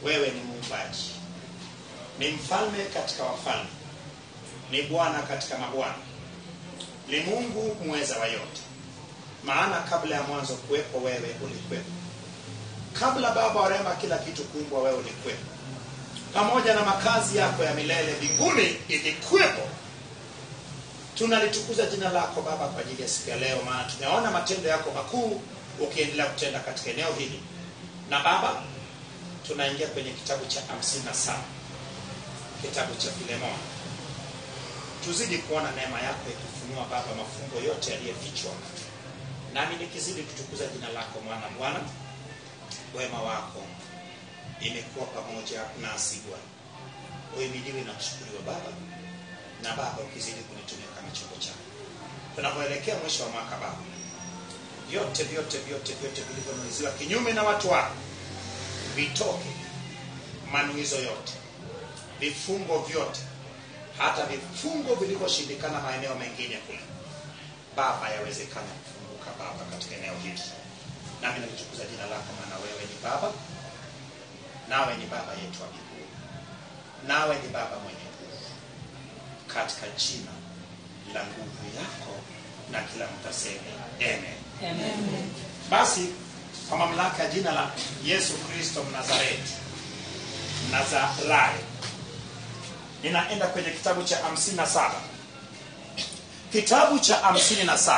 wewe ni muumbaji, ni mfalme katika wafalme, ni Bwana katika mabwana, ni Mungu muweza wa yote. Maana kabla ya mwanzo kuwepo, wewe ulikuwepo. Kabla Baba wa rehema kila kitu kuumbwa, wewe ulikuwepo. Pamoja na makazi yako ya milele mbinguni ilikuwepo. Tunalitukuza jina lako Baba kwa ajili ya siku ya leo, maana tumeona matendo yako makuu ukiendelea kutenda katika eneo hili. Na Baba, tunaingia kwenye kitabu cha 57, kitabu cha Filemoni. Tuzidi kuona neema yako ikifunua Baba mafumbo yote yaliyofichwa. Nami nikizidi kutukuza jina lako, mwana Bwana, wema wako imekuwa pamoja nasi Bwana. Uhimidiwe na kushukuriwa Baba. Na Baba, ukizidi kunitumia kama chombo chako. Tunapoelekea mwisho wa mwaka Baba, vyote vilivyonuiziwa kinyume na watu wako vitoke, manuizo yote, vifungo vyote, hata vifungo vilivyoshindikana maeneo mengine kule Baba, yawezekana kufunguka Baba katika eneo hili. Nami nalitukuza jina lako, maana wewe ni Baba, nawe ni Baba yetu wa mbinguni, nawe ni Baba mwenye nguvu, katika jina la nguvu yako, na kila mtu aseme amen. Amen. Basi kwa mamlaka ya jina la Yesu Kristo Mnazareti, Mnazarayo, ninaenda kwenye kitabu cha 57. Kitabu cha 57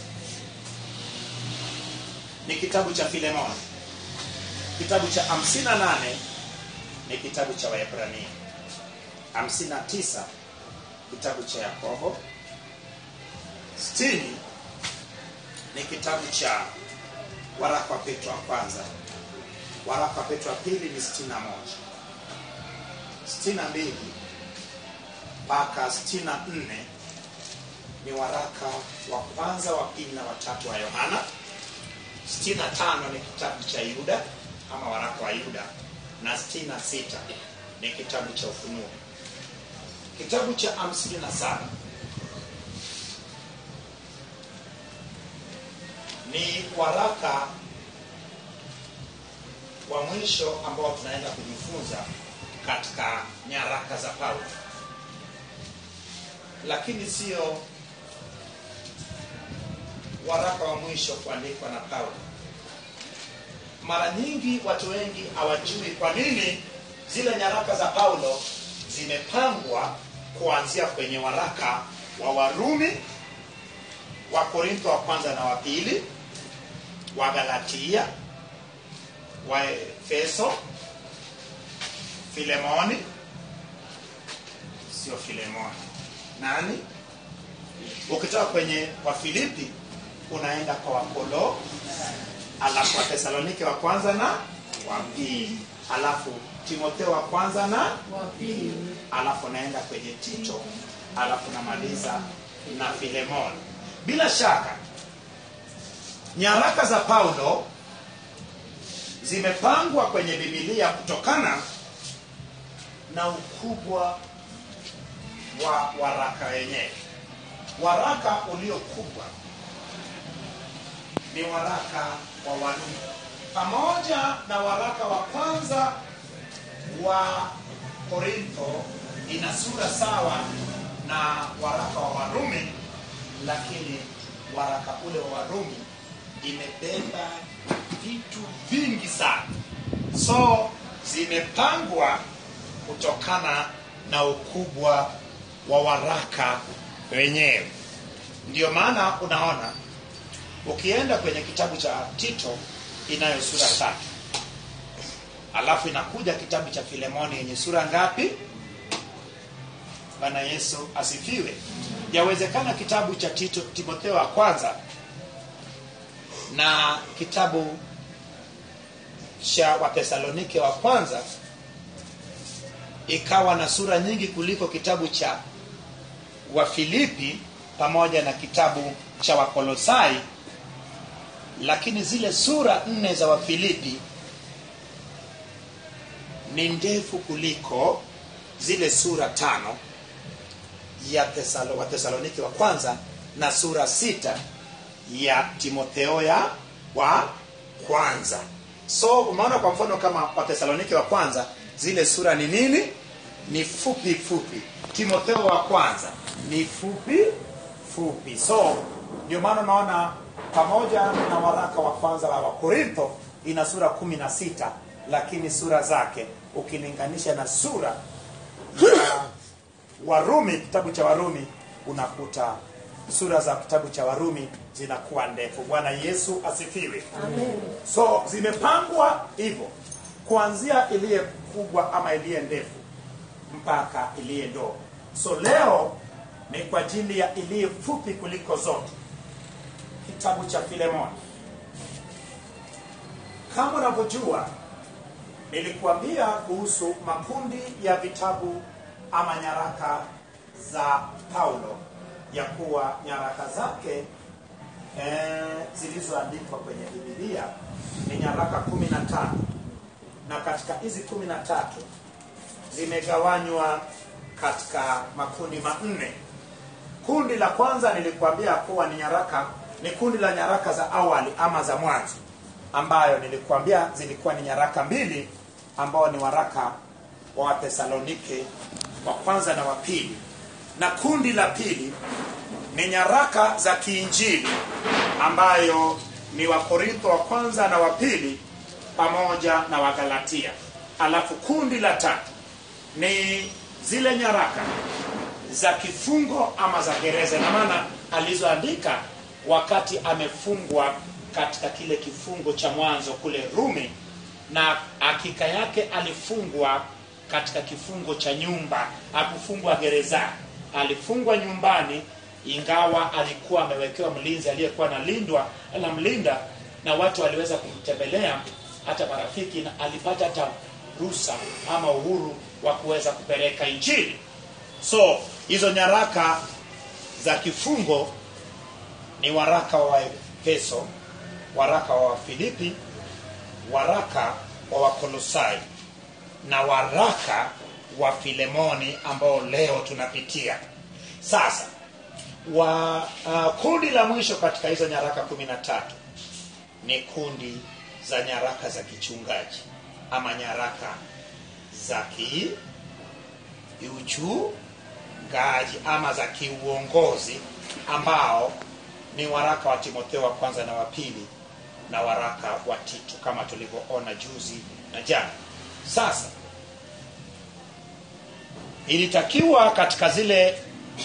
ni kitabu cha Filemoni. Kitabu cha 58 ni kitabu cha Waebrania. 59 kitabu cha Yakobo. 60 ni kitabu cha waraka wa Petro wa kwanza. Waraka wa Petro wa pili ni 61. 62 mpaka 64 ni waraka wa kwanza, wa pili na watatu wa Yohana. 65 ni kitabu cha Yuda ama waraka wa Yuda, na 66 ni kitabu cha Ufunuo. Kitabu cha 57 ni waraka wa mwisho ambao tunaenda kujifunza katika nyaraka za Paulo, lakini sio waraka wa mwisho kuandikwa na Paulo. Mara nyingi watu wengi hawajui kwa nini zile nyaraka za Paulo zimepangwa kuanzia kwenye waraka wa Warumi, wa Korintho wa kwanza na wa pili, wa Galatia, wa Efeso, Filemoni, sio Filemoni, nani? Ukitoka kwenye wa Filipi unaenda kwa Wakolo, alafu wa Tesalonike wa kwanza na wa pili, alafu Timotheo wa kwanza na wa pili, alafu naenda kwenye Tito, alafu namaliza na Filemoni. Bila shaka nyaraka za Paulo zimepangwa kwenye Biblia kutokana na ukubwa wa waraka wenyewe. Waraka uliokubwa ni waraka wa Warumi, pamoja na waraka wa kwanza wa Korintho ina sura sawa na waraka wa Warumi, lakini waraka ule wa Warumi imebeba vitu vingi sana. So zimepangwa kutokana na ukubwa wa waraka wenyewe. Ndio maana unaona ukienda kwenye kitabu cha Tito inayo sura 3. Alafu inakuja kitabu cha Filemoni yenye sura ngapi? Bwana Yesu asifiwe. Yawezekana kitabu cha Tito, Timotheo wa kwanza na kitabu cha Wathesalonike wa kwanza ikawa na sura nyingi kuliko kitabu cha Wafilipi pamoja na kitabu cha Wakolosai, lakini zile sura 4 za Wafilipi ni ndefu kuliko zile sura 5 ya Wathesalonike wa kwanza na sura 6 ya Timotheo wa kwanza. So umeona kwa mfano kama Wathesalonike wa kwanza, zile sura ni nini? Ni fupi fupi. Timotheo wa kwanza ni fupi fupi. So ndio maana naona pamoja na waraka wa kwanza wa Wakorintho ina sura 16, lakini sura zake ukilinganisha na sura ya Warumi, kitabu cha Warumi, unakuta sura za kitabu cha Warumi zinakuwa ndefu. Bwana Yesu asifiwe. Amen. So zimepangwa hivyo, kuanzia iliye kubwa ama iliye ndefu mpaka iliye ndogo. So leo ni kwa ajili ya iliye fupi kuliko zote, kitabu cha Filemoni. Kama unavyojua, nilikuambia kuhusu makundi ya vitabu ama nyaraka za Paulo, ya kuwa nyaraka zake zilizoandikwa kwenye Biblia ni nyaraka 13, na katika hizi 13 zimegawanywa katika makundi manne. Kundi la kwanza nilikuambia kuwa ni kundi la nyaraka za awali ama za mwanzo, ambayo nilikuambia zilikuwa ni nyaraka 2, ambao ni waraka wa Wathesalonike wa kwanza na wa pili. Na kundi la pili ni nyaraka za kiinjili, ambayo ni Wakorintho wa kwanza na wa pili pamoja na Wagalatia. Alafu kundi la tatu ni zile nyaraka za kifungo ama za gereza, na maana alizoandika wakati amefungwa katika kile kifungo cha mwanzo kule Rumi, na hakika yake alifungwa katika kifungo cha nyumba, hakufungwa gereza, alifungwa nyumbani, ingawa alikuwa amewekewa mlinzi aliyekuwa anamlinda, na watu waliweza kumtembelea, hata marafiki, na alipata hata ruhusa ama uhuru wa kuweza kupeleka injili. So hizo nyaraka za kifungo ni waraka wa Efeso, waraka wa Filipi, waraka wa Wakolosai na waraka wa Filemoni ambao leo tunapitia. Sasa kundi la mwisho katika hizo nyaraka 13 ni kundi za nyaraka za kichungaji ama nyaraka za kiuchungaji ama za kiuongozi, ambao ni waraka wa Timotheo wa kwanza na wa pili na waraka wa Tito, kama tulivyoona juzi na jana. Sasa ilitakiwa katika zile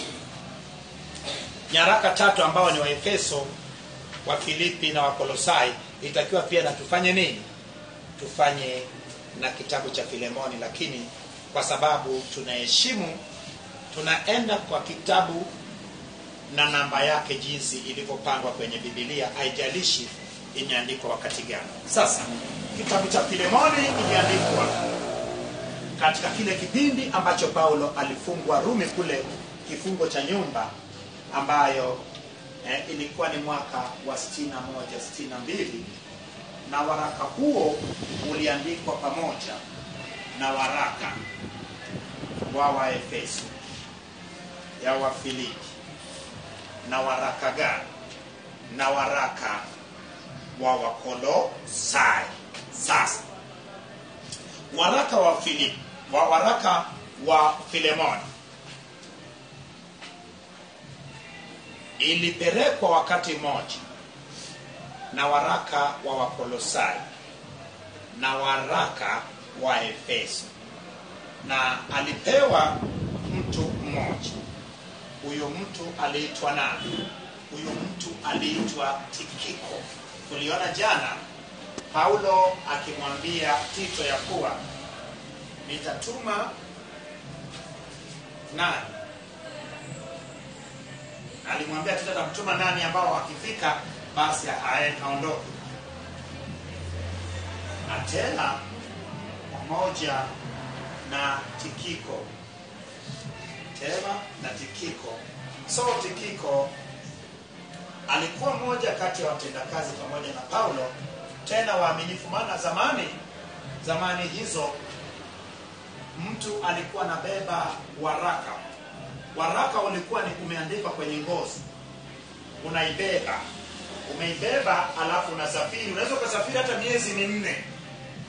nyaraka 3 ambao ni wa Efeso, wa Filipi na wa Kolosai, ilitakiwa pia na tufanye nini? Tufanye na kitabu cha Filemoni, lakini kwa sababu tunaheshimu, tunaenda kwa kitabu na namba yake jinsi ilivyopangwa kwenye Biblia, haijalishi imeandikwa wakati gani. Sasa kitabu cha Filemoni iliandikwa katika kile kipindi ambacho Paulo alifungwa Rumi, kule kifungo cha nyumba, ambayo ilikuwa ni mwaka wa 61-62, na waraka huo uliandikwa pamoja na waraka wa Waefeso, ya Wafilipi, na waraka gani? Na waraka wa Wakolosai. Sasa waraka wa Filipi, waraka wa Filemoni ilipelekwa wakati mmoja na waraka wa Wakolosai na waraka wa Efeso, na alipewa mtu mmoja. Huyo mtu aliitwa nani? Huyo mtu aliitwa Tikiko. Tuliona jana Paulo akimwambia Tito ya kuwa nitatuma nani? Alimwambia Tito atamtuma nani ambao akifika basi aondoke. Na tena pamoja na Tikiko. Tena na Tikiko. So Tikiko alikuwa mmoja kati ya watendakazi pamoja na Paulo, tena waaminifu. Maana zamani hizo mtu alikuwa anabeba waraka ulikuwa ni umeandikwa kwenye ngozi, umeibeba alafu unasafiri. Unaweza kusafiri hata miezi 4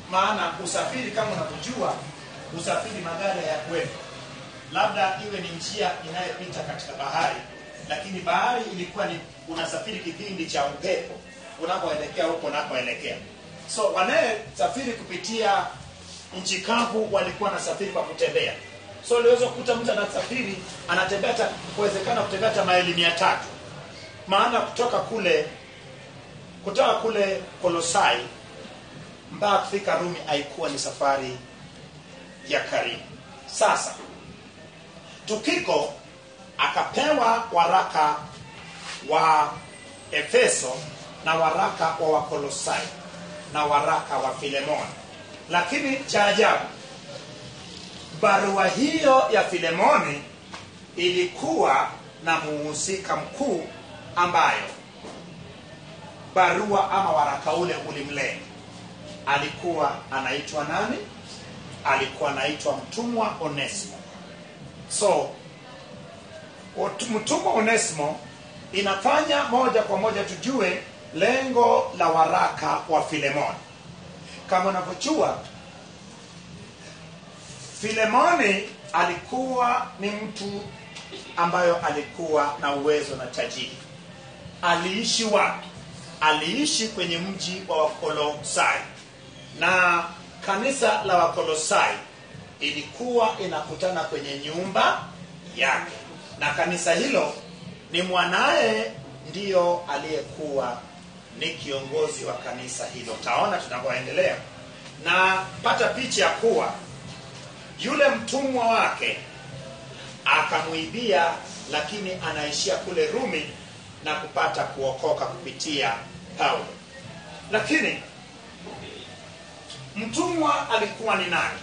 maana usafiri kama unavyojua, usafiri magari ya kwetu, labda iwe ni njia inayopita katika bahari, lakini bahari ilikuwa ni unasafiri kipindi cha upepo unapoelekea huko unapoelekea. So wanayesafiri kupitia nchi kavu walikuwa nasafiri kwa kutembea. So uliweza kukuta mtu anasafiri anatembea kuwezekana kutembea hata maili 300. Maana kutoka kule Kolosai mpaka kufika Rumi haikuwa ni safari ya karibu. Sasa Tukiko akapewa waraka wa Efeso na waraka wa Wakolosai na waraka wa Filemoni. Lakini cha ajabu, barua hiyo ya Filemoni ilikuwa na muhusika mkuu ambayo barua ama waraka ule ulimlenga. Alikuwa anaitwa nani? Alikuwa anaitwa mtumwa Onesimo. So mtumwa Onesimo inafanya moja kwa moja tujue lengo la waraka wa Filemoni. Kama unavyojua, Filemoni alikuwa ni mtu ambayo alikuwa na uwezo na tajiri. Aliishi wapi? Aliishi kwenye mji wa Wakolosai, na kanisa la Wakolosai ilikuwa inakutana kwenye nyumba yake, na kanisa hilo ni mwanae ndiyo aliyekuwa ni kiongozi wa kanisa hilo. Taona tunapoendelea na pata picha ya kuwa yule mtumwa wake akamuibia, lakini anaishia kule Rumi na kupata kuokoka kupitia Paulo. Lakini mtumwa alikuwa ni nani?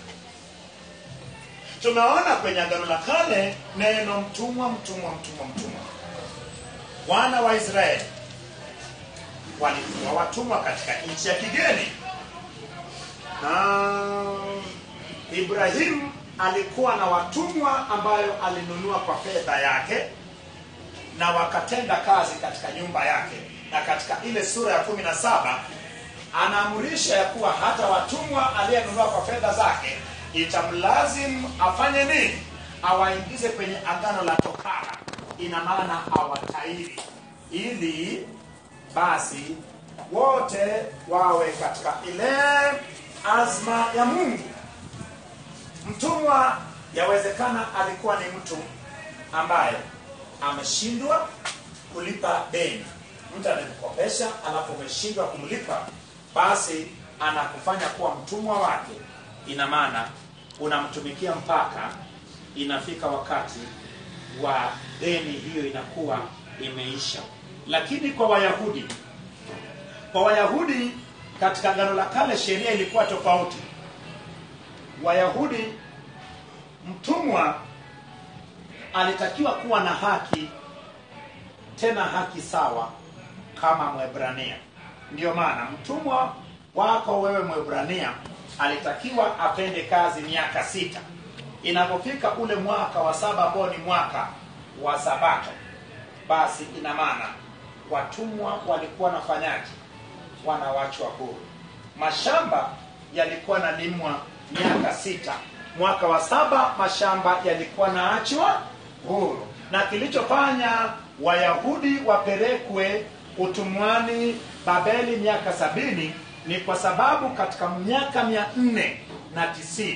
Tunaona kwenye Agano la Kale neno mtumwa. Wana wa Israeli walikuwa watumwa katika nchi ya kigeni. Ibrahim alikuwa na watumwa ambayo alinunua kwa fedha yake na wakatenda kazi katika nyumba yake. Na katika ile sura ya 17 anaamrisha ya kuwa hata watumwa aliyenunua kwa fedha zake itamlazimu afanye nini? Awaingize kwenye agano la tokara. Ina maana awatairi, ili basi wote wawe katika ile azma ya Mungu. Mtumwa yawezekana alikuwa ni mtu ambaye ameshindwa kulipa deni. Mtu anakukopesha alafu umeshindwa kumlipa, basi anakufanya kuwa mtumwa wake. Ina maana unamtumikia mpaka inafika wakati wa deni hiyo inakuwa imeisha. Lakini kwa Wayahudi katika Agano la Kale sheria ilikuwa tofauti. Wayahudi, mtumwa alitakiwa kuwa na haki, tena haki sawa kama Mwebrania. Ndio maana mtumwa wako wewe Mwebrania alitakiwa apende kazi miaka 6. Inapofika ule mwaka wa 7 ambao ni mwaka wa Sabato, basi ina maana watumwa walikuwa nafanyaje? Wanawachwa huru. Mashamba yalikuwa nalimwa miaka 6. Mwaka wa 7 mashamba yalikuwa naachwa huru. Na kilichofanya Wayahudi wapelekwe utumwani Babeli miaka 70 ni kwa sababu katika miaka 490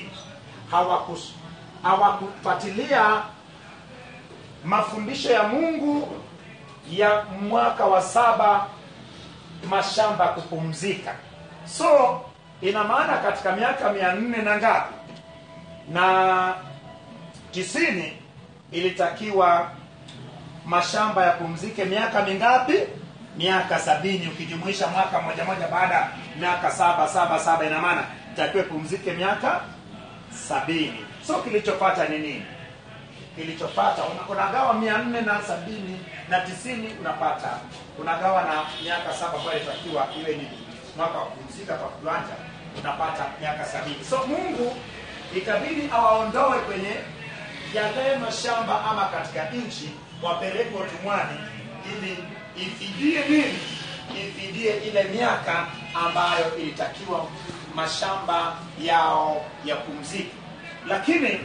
hawakufuatilia mafundisho ya Mungu ya mwaka wa 7 mashamba kupumzika. So ina maana katika miaka 400 na ngapi? Na 90 ilitakiwa mashamba yapumzike miaka mingapi? Miaka 70, ukijumuisha mwaka moja baada miaka 7 ina maana itakiwa pumzike miaka 70. So kilichopata ni nini? Kilichopata unagawa 470 na 90 unagawa na miaka 7 ambayo itakiwa iwe ni mwaka wa kupumzika kwa kiwanja, unapata miaka 70. So Mungu ikabidi awaondoe kwenye yale mashamba ama katika nchi, wapelekwe utumwani ili ifidie nini? Ifidie ile miaka ambayo ilitakiwa mashamba yao ya pumziko. Lakini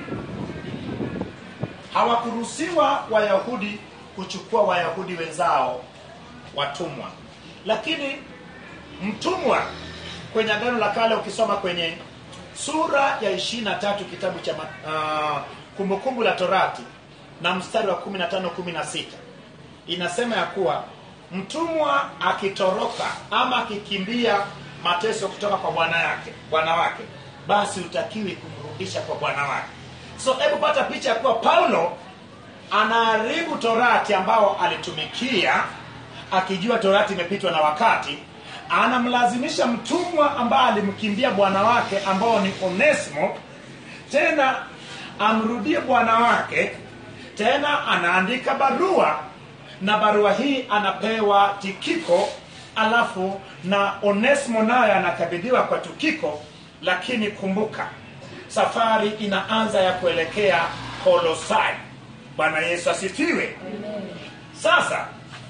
hawakuruhusiwa Wayahudi kuchukua Wayahudi wenzao watumwa. Lakini mtumwa kwenye Agano la Kale, ukisoma kwenye sura ya 23 kitabu cha Kumbukumbu la Torati na mstari wa 15-16, inasema ya kuwa mtumwa akitoroka ama akikimbia mateso kutoka kwa bwana wake, basi utakiwi kumrudisha kwa bwana wake. So hebu pata picha ya kuwa Paulo anaharibu Torati ambao alitumikia, akijua Torati imepitwa na wakati. Anamlazimisha mtumwa ambaye alimkimbia bwana wake ambao ni Onesimo tena amrudie bwana wake. Tena anaandika barua, na barua hii anapewa Tikiko, alafu na Onesimo naye anakabidhiwa kwa Tikiko. Lakini kumbuka, safari inaanza ya kuelekea Kolosai. Bwana Yesu asifiwe. Sasa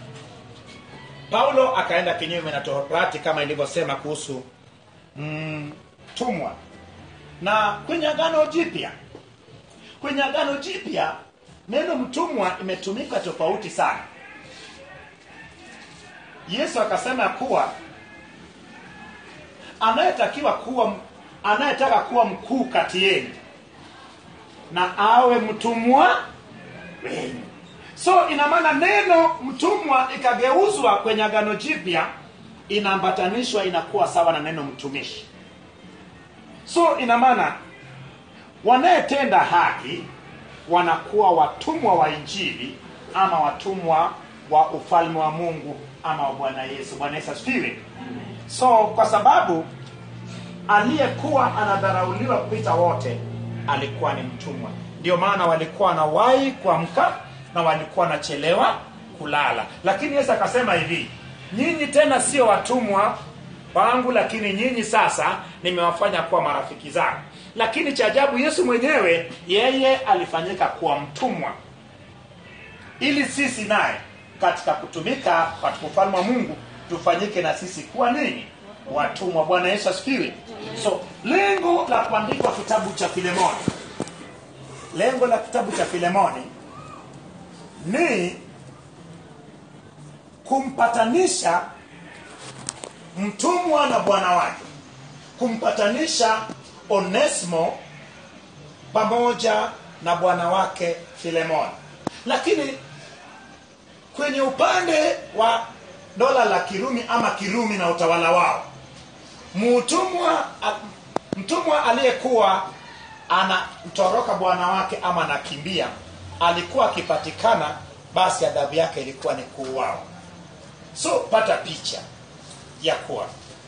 Paulo akaenda kinyume na Torati kama ilivyosema kuhusu mtumwa. Na kwenye Agano Jipya neno mtumwa imetumika tofauti sana. Yesu akasema kuwa anayetaka kuwa mkuu kati yenu na awe mtumwa wenu. So ina maana neno mtumwa ikageuzwa kwenye Agano Jipya, inaambatanishwa inakuwa sawa na neno mtumishi. So ina maana wanayetenda haki wanakuwa watumwa wa Injili ama watumwa wa ufalme wa Mungu ama wa Bwana Yesu. Bwana Yesu asifiwe. So kwa sababu aliyekuwa anadharauliwa kupita wote alikuwa ni mtumwa, ndio maana walikuwa na wahi kuamka na walikuwa nachelewa kulala. Lakini Yesu akasema hivi, nyinyi tena sio watumwa wangu, lakini nyinyi sasa nimewafanya kuwa marafiki zangu. Lakini cha ajabu, Yesu mwenyewe yeye alifanyika kuwa mtumwa, ili sisi naye katika kutumika katika ufalme wa Mungu tufanyike na sisi kuwa nini? Watumwa. Bwana Yesu asifiwe. So lengo la kuandikwa kitabu cha Filemoni, ni kumpatanisha mtumwa na bwana wake, kumpatanisha Onesimo pamoja na bwana wake Filemoni. Lakini kwenye upande wa dola la Kirumi ama Kirumi na utawala wao, mtumwa aliyekuwa anatoroka bwana wake ama anakimbia, alikuwa akipatikana, basi adhabu yake ilikuwa ni kuuawa. So pata picha ya kuwa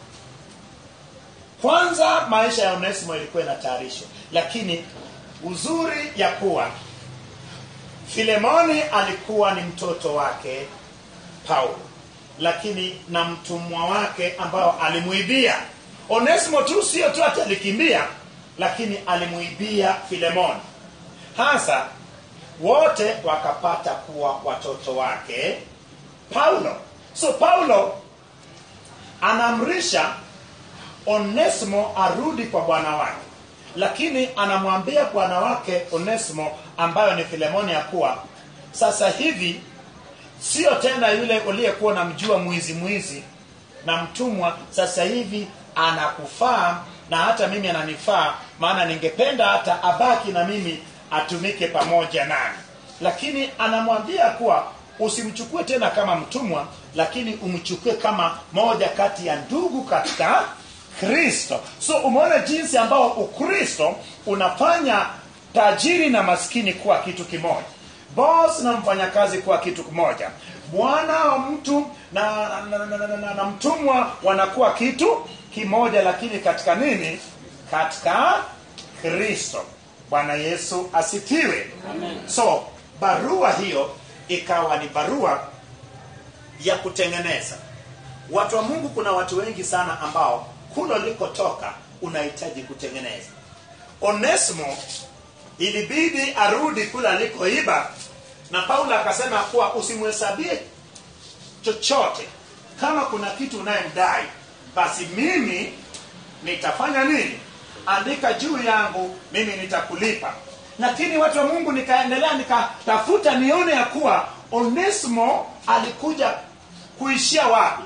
kwanza maisha ya Onesimo ilikuwa inatayarishwa, lakini uzuri ya kuwa Filemoni alikuwa ni mtoto wake Paulo, lakini na mtumwa wake ambao alimuibia. Onesimo tu sio tu atalikimbia, lakini alimuibia Filemoni. Hasa wote wakapata kuwa watoto wake Paulo. So Paulo anamrisha Onesimo arudi kwa bwana wake, lakini anamwambia bwana wake Onesimo ambayo ni Filemoni ya kuwa sasa hivi sio tena yule uliyekuwa unamjua mwizi na mtumwa. Sasa hivi anakufaa na hata mimi ananifaa, maana ningependa hata abaki na mimi atumike pamoja nami. Lakini anamwambia kuwa usimchukue tena kama mtumwa, lakini umchukue kama moja kati ya ndugu katika Kristo. So umeona jinsi ambao Ukristo unafanya tajiri na maskini kuwa kitu kimoja, boss na mfanyakazi kuwa kitu kimoja, bwana wa mtu na mtumwa wanakuwa kitu kimoja, lakini katika nini? Katika Kristo. Bwana Yesu asifiwe. Amen. So barua hiyo ikawa ni barua ya kutengeneza watu wa Mungu. Kuna watu wengi sana ambao kulo likotoka unahitaji kutengeneza. Onesimo ilibidi arudi kula alikoiba, na Paulo akasema kuwa usimhesabie chochote. Kama kuna kitu unayemdai, basi mimi nitafanya nini? Andika juu yangu, mimi nitakulipa. Lakini watu wa Mungu, nikaendelea nikatafuta nione ya kuwa Onesimo alikuja kuishia wapi.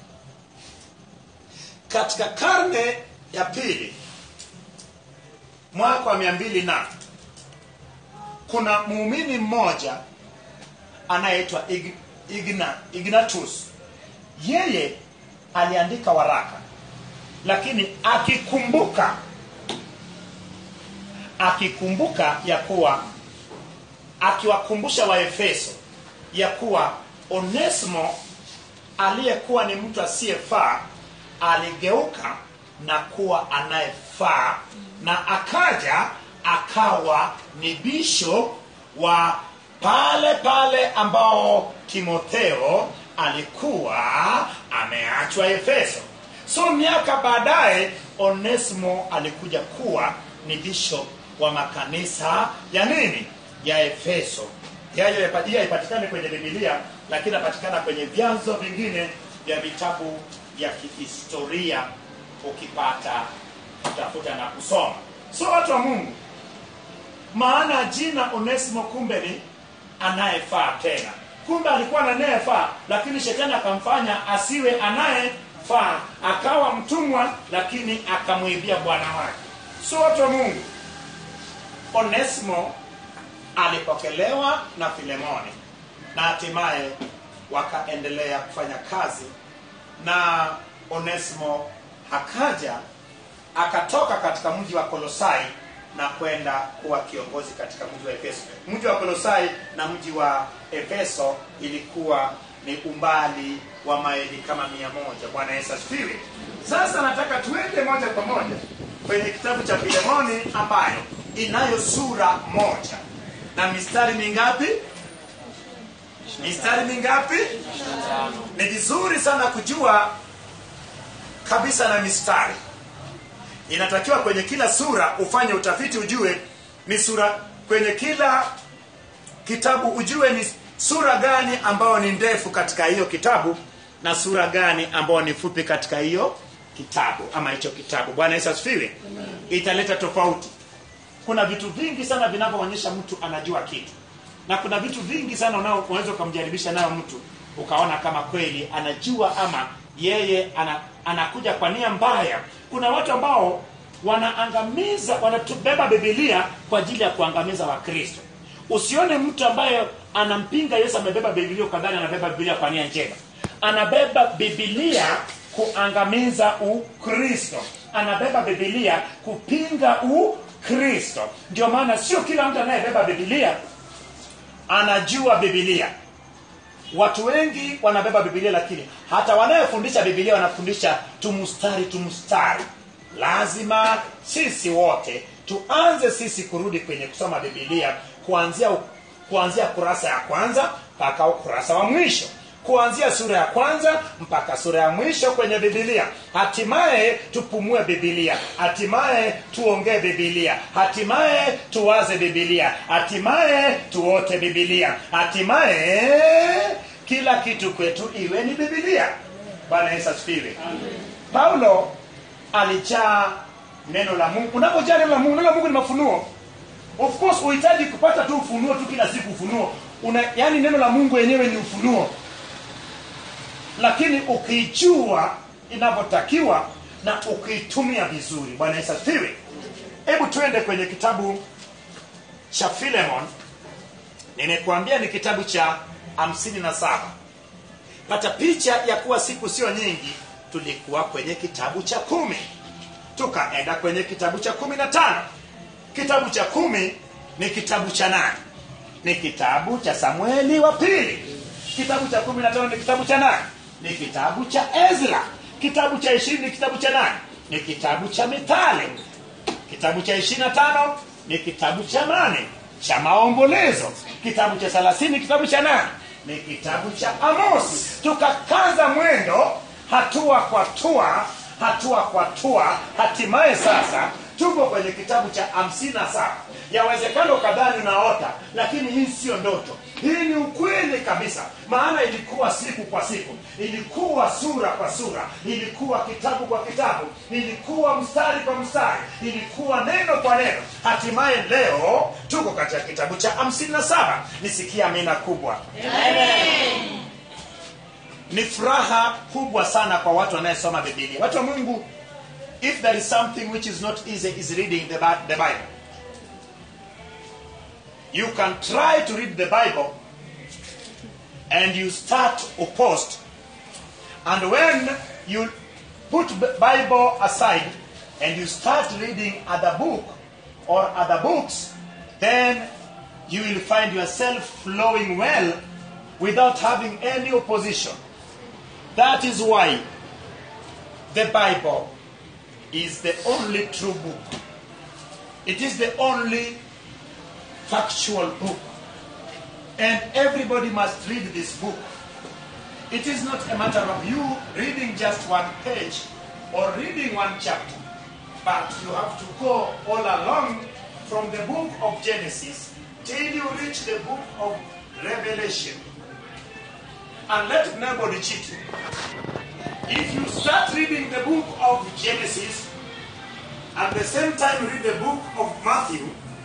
Katika karne ya pili, mwaka wa 200 na kuna muumini mmoja anayeitwa Ignatius. Yeye aliandika waraka, lakini akikumbuka ya kuwa, akiwakumbusha Waefeso ya kuwa Onesimo aliyekuwa ni mtu asiyefaa aligeuka na kuwa anayefaa, na akawa ni bisho wa pale ambao Timotheo alikuwa ameachwa Efeso. So miaka baadaye Onesimo alikuja kuwa ni bisho wa makanisa ya nini? Ya Efeso. Yayo yapatikane kwenye Biblia, lakini yapatikana kwenye vyanzo vingine vya vitabu vya kihistoria, ukipata kutafuta na kusoma. So watu wa Mungu, maana jina Onesimo kumbe ni anayefaa tena. Kumbe alikuwa anayefaa, lakini shetani akamfanya asiwe anayefaa, akawa mtumwa, lakini akamwibia bwana wake. So watu wa Mungu, Onesimo alipokelewa na Filemoni, na hatimaye wakaendelea kufanya kazi, na Onesimo akatoka katika mji wa Kolosai na kwenda kuwa kiongozi katika mji wa Efeso. Mji wa Kolosai na mji wa Efeso ilikuwa ni umbali wa maili kama 100. Bwana Yesu asifiwe. Sasa nataka tuende moja kwa moja kwenye kitabu cha Filemoni, ambayo inayo sura moja na mistari mingapi? Mistari mingapi? 25. Ni vizuri sana kujua kabisa na mistari. Inatakiwa kwenye kila sura ufanye utafiti, ujue ni sura, kwenye kila kitabu ujue ni sura gani ambayo ni ndefu katika hiyo kitabu na sura gani ambayo ni fupi katika hiyo kitabu ama hicho kitabu. Bwana Yesu asifiwe. Italeta tofauti. Kuna vitu vingi sana vinavyoonyesha mtu anajua kitu, na kuna vitu vingi sana unaweza kumjaribisha nayo mtu ukaona kama kweli anajua ama yeye anakuja kwa nia mbaya. Kuna watu ambao wanaangamiza, wanatubeba Biblia kwa ajili ya kuangamiza Wakristo. Usione mtu ambaye anampinga Yesu amebeba Biblia kadhani anabeba Biblia kwa nia njema. Anabeba Biblia kuangamiza Ukristo. Anabeba Biblia kupinga Ukristo. Ndio maana sio kila mtu anayebeba Biblia anajua Biblia. Watu wengi wanabeba Biblia, lakini hata wanayefundisha Biblia wanafundisha tumustari. Lazima sisi wote tuanze sisi kurudi kwenye kusoma Biblia kuanzia kurasa ya kwanza mpaka ukurasa wa mwisho. Kuanzia sura ya kwanza mpaka sura ya mwisho kwenye Biblia. Hatimaye tupumue Biblia, hatimaye tuongee Biblia, hatimaye tuwaze Biblia, hatimaye tuote Biblia, hatimaye kila kitu kwetu iwe ni Biblia. Bwana Yesu asifiwe. Paulo alijaa neno la Mungu. Unapojaa neno la Mungu ni mafunuo. Of course uhitaji kupata tu ufunuo tu kila siku ufunuo. Yaani neno la Mungu yenyewe ni ufunuo. Lakini ukijua inavyotakiwa na ukiitumia vizuri. Bwana Yesu asifiwe. Hebu tuende kwenye kitabu cha Filemon. Nimekuambia ni kitabu cha 57. Pata picha ya kuwa siku sio nyingi tulikuwa kwenye kitabu cha 10. Tukaenda kwenye kitabu cha 15. Kitabu cha 10 ni kitabu cha nani? Ni kitabu cha Samueli wa pili. Kitabu cha 15 ni kitabu cha nani? Ni kitabu cha Ezra. Kitabu cha 20 ni kitabu cha nani? Ni kitabu cha Mithali. Kitabu cha 25 ni kitabu cha nani? Cha Maombolezo. Kitabu cha 30 ni kitabu cha nani? Ni kitabu cha Amosi. Tukakaza mwendo hatua kwa hatua, hatimaye sasa Tuko kwenye kitabu cha 57. Yawezekano kadhani unaota, lakini hii sio ndoto. Hii ni ukweli kabisa. Maana ilikuwa siku kwa siku, ilikuwa sura kwa sura, ilikuwa kitabu kwa kitabu, ilikuwa mstari kwa mstari, ilikuwa neno kwa neno. Hatimaye leo tuko katika kitabu cha 57. Nisikia amina kubwa. Amen. Ni furaha kubwa sana kwa watu wanayesoma Biblia. Watu wa Mungu, if there is something which is not easy is reading the Bible. You can try to read the Bible and you start opposed. And when you put the Bible aside and you start reading other book or other books, then you will find yourself flowing well without having any opposition. That is why the Bible is the only true book. It is the only factual book. And everybody must read this book. It is not a matter of you reading just one page or reading one chapter, but you have to go all along from the book of Genesis till you reach the book of Revelation. And let nobody cheat you. If you start reading the book of Genesis at the same time read the book of Matthew,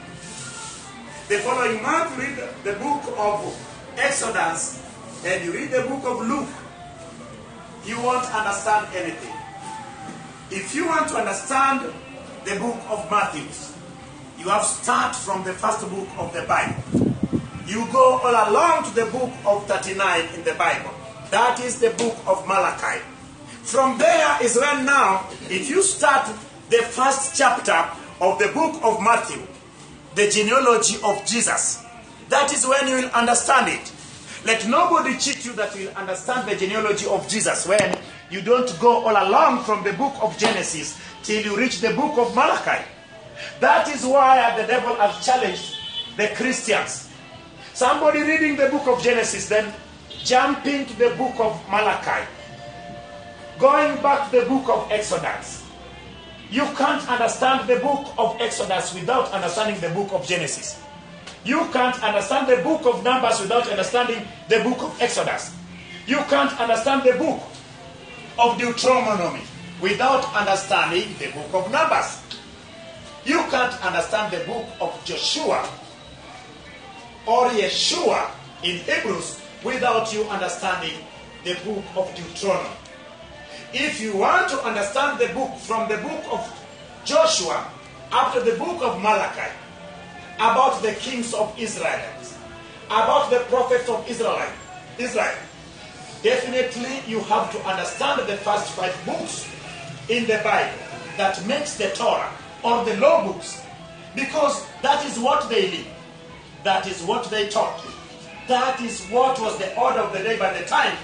the following month read the book of Exodus, and you read the book of Luke, you won't understand anything. If you want to understand the book of Matthew, you have to start from the first book of the Bible. You go all along to the book of 39 in the Bible. That is the book of Malachi. From there is when now, if you start the first chapter of the book of Matthew, the genealogy of Jesus, that is when you will understand it. Let nobody cheat you that you will understand the genealogy of Jesus when you don't go all along from the book of Genesis till you reach the book of Malachi. That is why the devil has challenged the Christians. Somebody reading the book of Genesis, then jumping to the book of Malachi, going back to the book of Exodus. You can't understand the book of Exodus without understanding the book of Genesis. You can't understand the book of Numbers without understanding the book of Exodus. You can't understand the book of Deuteronomy without understanding the book of Numbers. You can't understand the book of Joshua or Yeshua in Hebrews without you understanding the book of Deuteronomy. If you want to understand the book from the book of Joshua up to the book of Malachi, about the kings of Israel, about the prophets of Israel, definitely you have to understand the first 5 books in the Bible that makes the Torah or the law books, because that is what they did. That is what they taught. That is what was the order of the day by the time.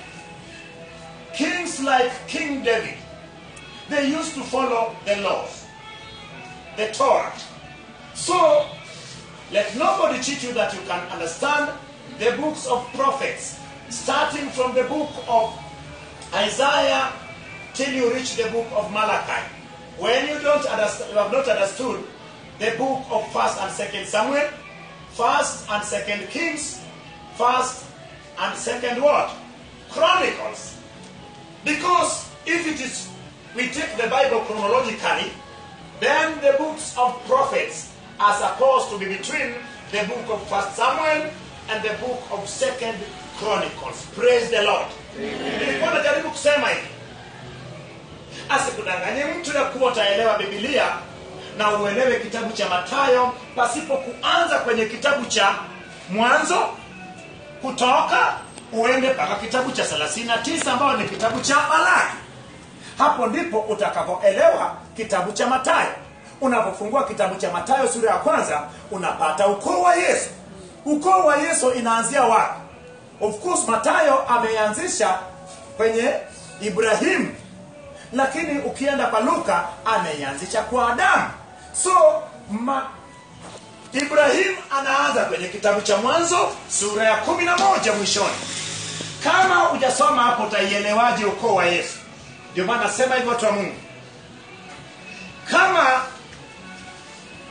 Kings like King David, they used to follow the laws, the Torah. So, let nobody cheat you that you can understand the books of prophets, starting from the book of Isaiah till you reach the book of Malachi. When you don't understand, you have not understood the book of 1st and 2nd Samuel, 1st and 2nd Kings, 1st and 2nd what? Chronicles. Because if it is, we take the Bible chronologically, then the books of prophets are supposed to be between the book of 1st Samuel and the book of 2nd Chronicles. Praise the Lord. Nilikuwa najaribu kusema hivi. Asikudanganye mtu ya kuwa utaelewa Biblia na uelewe kitabu cha Mathayo pasipo kuanza kwenye kitabu cha Mwanzo, Kutoka, uende mpaka kitabu cha 39 ambao ni kitabu cha Malaki. Hapo ndipo utakapoelewa kitabu cha Mathayo. Unapofungua kitabu cha Mathayo sura ya 1, unapata ukoo wa Yesu. Ukoo wa Yesu inaanzia wapi? Of course Mathayo ameanzisha kwenye Ibrahimu, lakini ukienda kwa Luka ameanzisha kwa Adamu. So Ibrahim anaanza kwenye kitabu cha Mwanzo sura ya 11 mwishoni. Kama hujasoma hapo utaielewaje ukoo wa Yesu? Ndio maana nasema hivyo, watu wa Mungu. Kama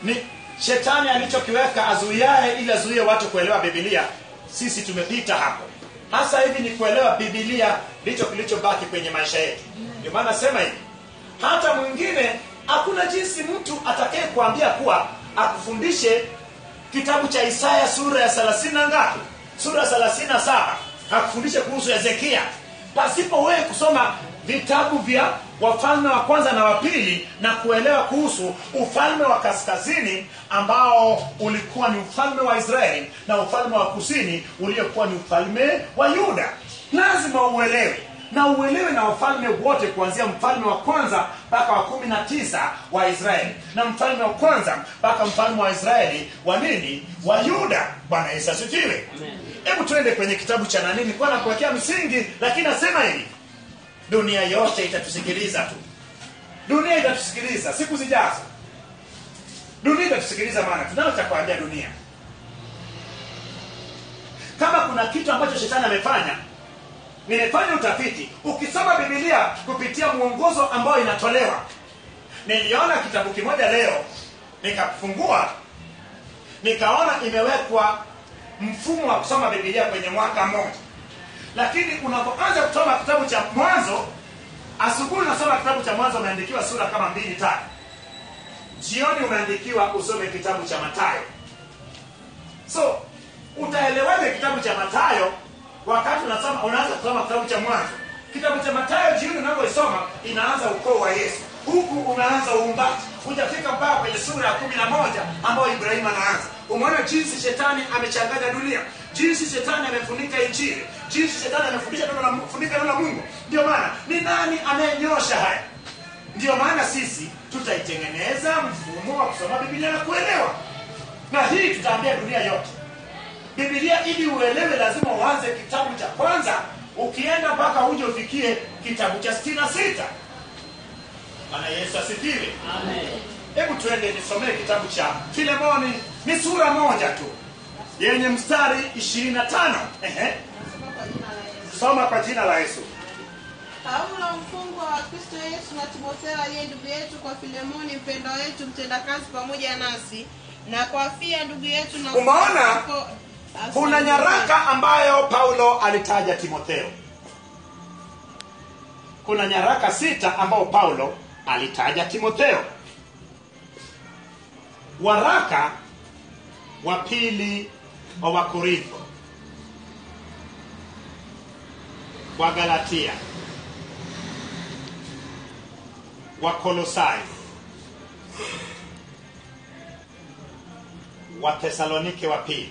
ni shetani alichokiweka azuiae ili azuie watu kuelewa Biblia. Sisi tumepita hapo. Hasa hivi ni kuelewa Biblia ndicho kilichobaki kwenye maisha yetu. Ndio maana nasema hivi, hata mwingine hakuna jinsi mtu atakaye kuambia kuwa akufundishe kitabu cha Isaya sura ya 30 ngapi? Sura 37. Akufundishe kuhusu Ezekia pasipo wewe kusoma vitabu vya Wafalme wa kwanza na wa pili na kuelewa kuhusu ufalme wa kaskazini ambao ulikuwa ni ufalme wa Israeli na ufalme wa kusini uliokuwa ni ufalme wa Yuda. Lazima uelewe na wafalme wote kuanzia mfalme wa kwanza mpaka wa 19 wa Israeli na mfalme wa kwanza mpaka mfalme wa Israeli wa nini? Wa Yuda. Bwana Yesu asifiwe. Hebu tuende kwenye kitabu cha nani kwa kuwekea msingi, lakini nasema hivi, dunia yote itatusikiliza tu. Dunia itatusikiliza siku zijazo. Dunia itatusikiliza, maana tunao cha kuambia dunia. Kama kuna kitu ambacho shetani amefanya, nimefanya utafiti. Ukisoma Biblia kupitia mwongozo ambao inatolewa, niliona kitabu kimoja leo, nikafungua nikaona imewekwa mfumo wa kusoma Biblia kwenye mwaka mmoja. Lakini unapoanza kusoma kitabu cha Mwanzo, asubuhi unasoma kitabu cha Mwanzo umeandikiwa sura kama 2-3. Jioni umeandikiwa usome kitabu cha Mathayo. So, utaelewaje kitabu cha Mathayo wakati unaanza kusoma kitabu cha Mwanzo? Kitabu cha Mathayo jioni unaposoma inaanza ukoo wa Yesu. Huku unaanza uumbaji. Hujafika mpaka kwenye sura ya 11 ambayo Ibrahimu anaanza. Umeona jinsi shetani amechanganya dunia, jinsi shetani amefunika injili, jinsi shetani amefundisha neno la Mungu. Ndio maana ni nani anayenyosha haya? Ndio maana sisi tutaitengeneza mfumo wa kusoma Biblia na kuelewa. Na hii tutaambia dunia yote. Biblia ili uelewe lazima uanze kitabu cha kwanza, ukienda mpaka uje ufikie kitabu cha 66. Bwana Yesu asifiwe. Amen. Hebu tuende nisomee kitabu cha Filemoni, ni sura moja tu yenye mstari 25. Soma kwa jina la Yesu. Paulo mfungwa wa Kristo Yesu na Timotheo aliye ndugu yetu, kwa Filemoni mpendwa wetu mtendakazi pamoja nasi, na kwa Afia ndugu yetu na umeona kuna nyaraka ambayo Paulo alitaja Timotheo. Kuna nyaraka 6 ambao Paulo alitaja Timotheo. Waraka wa pili wa Wakorintho, wa Galatia, wa Kolosai, wa Thesalonike wa pili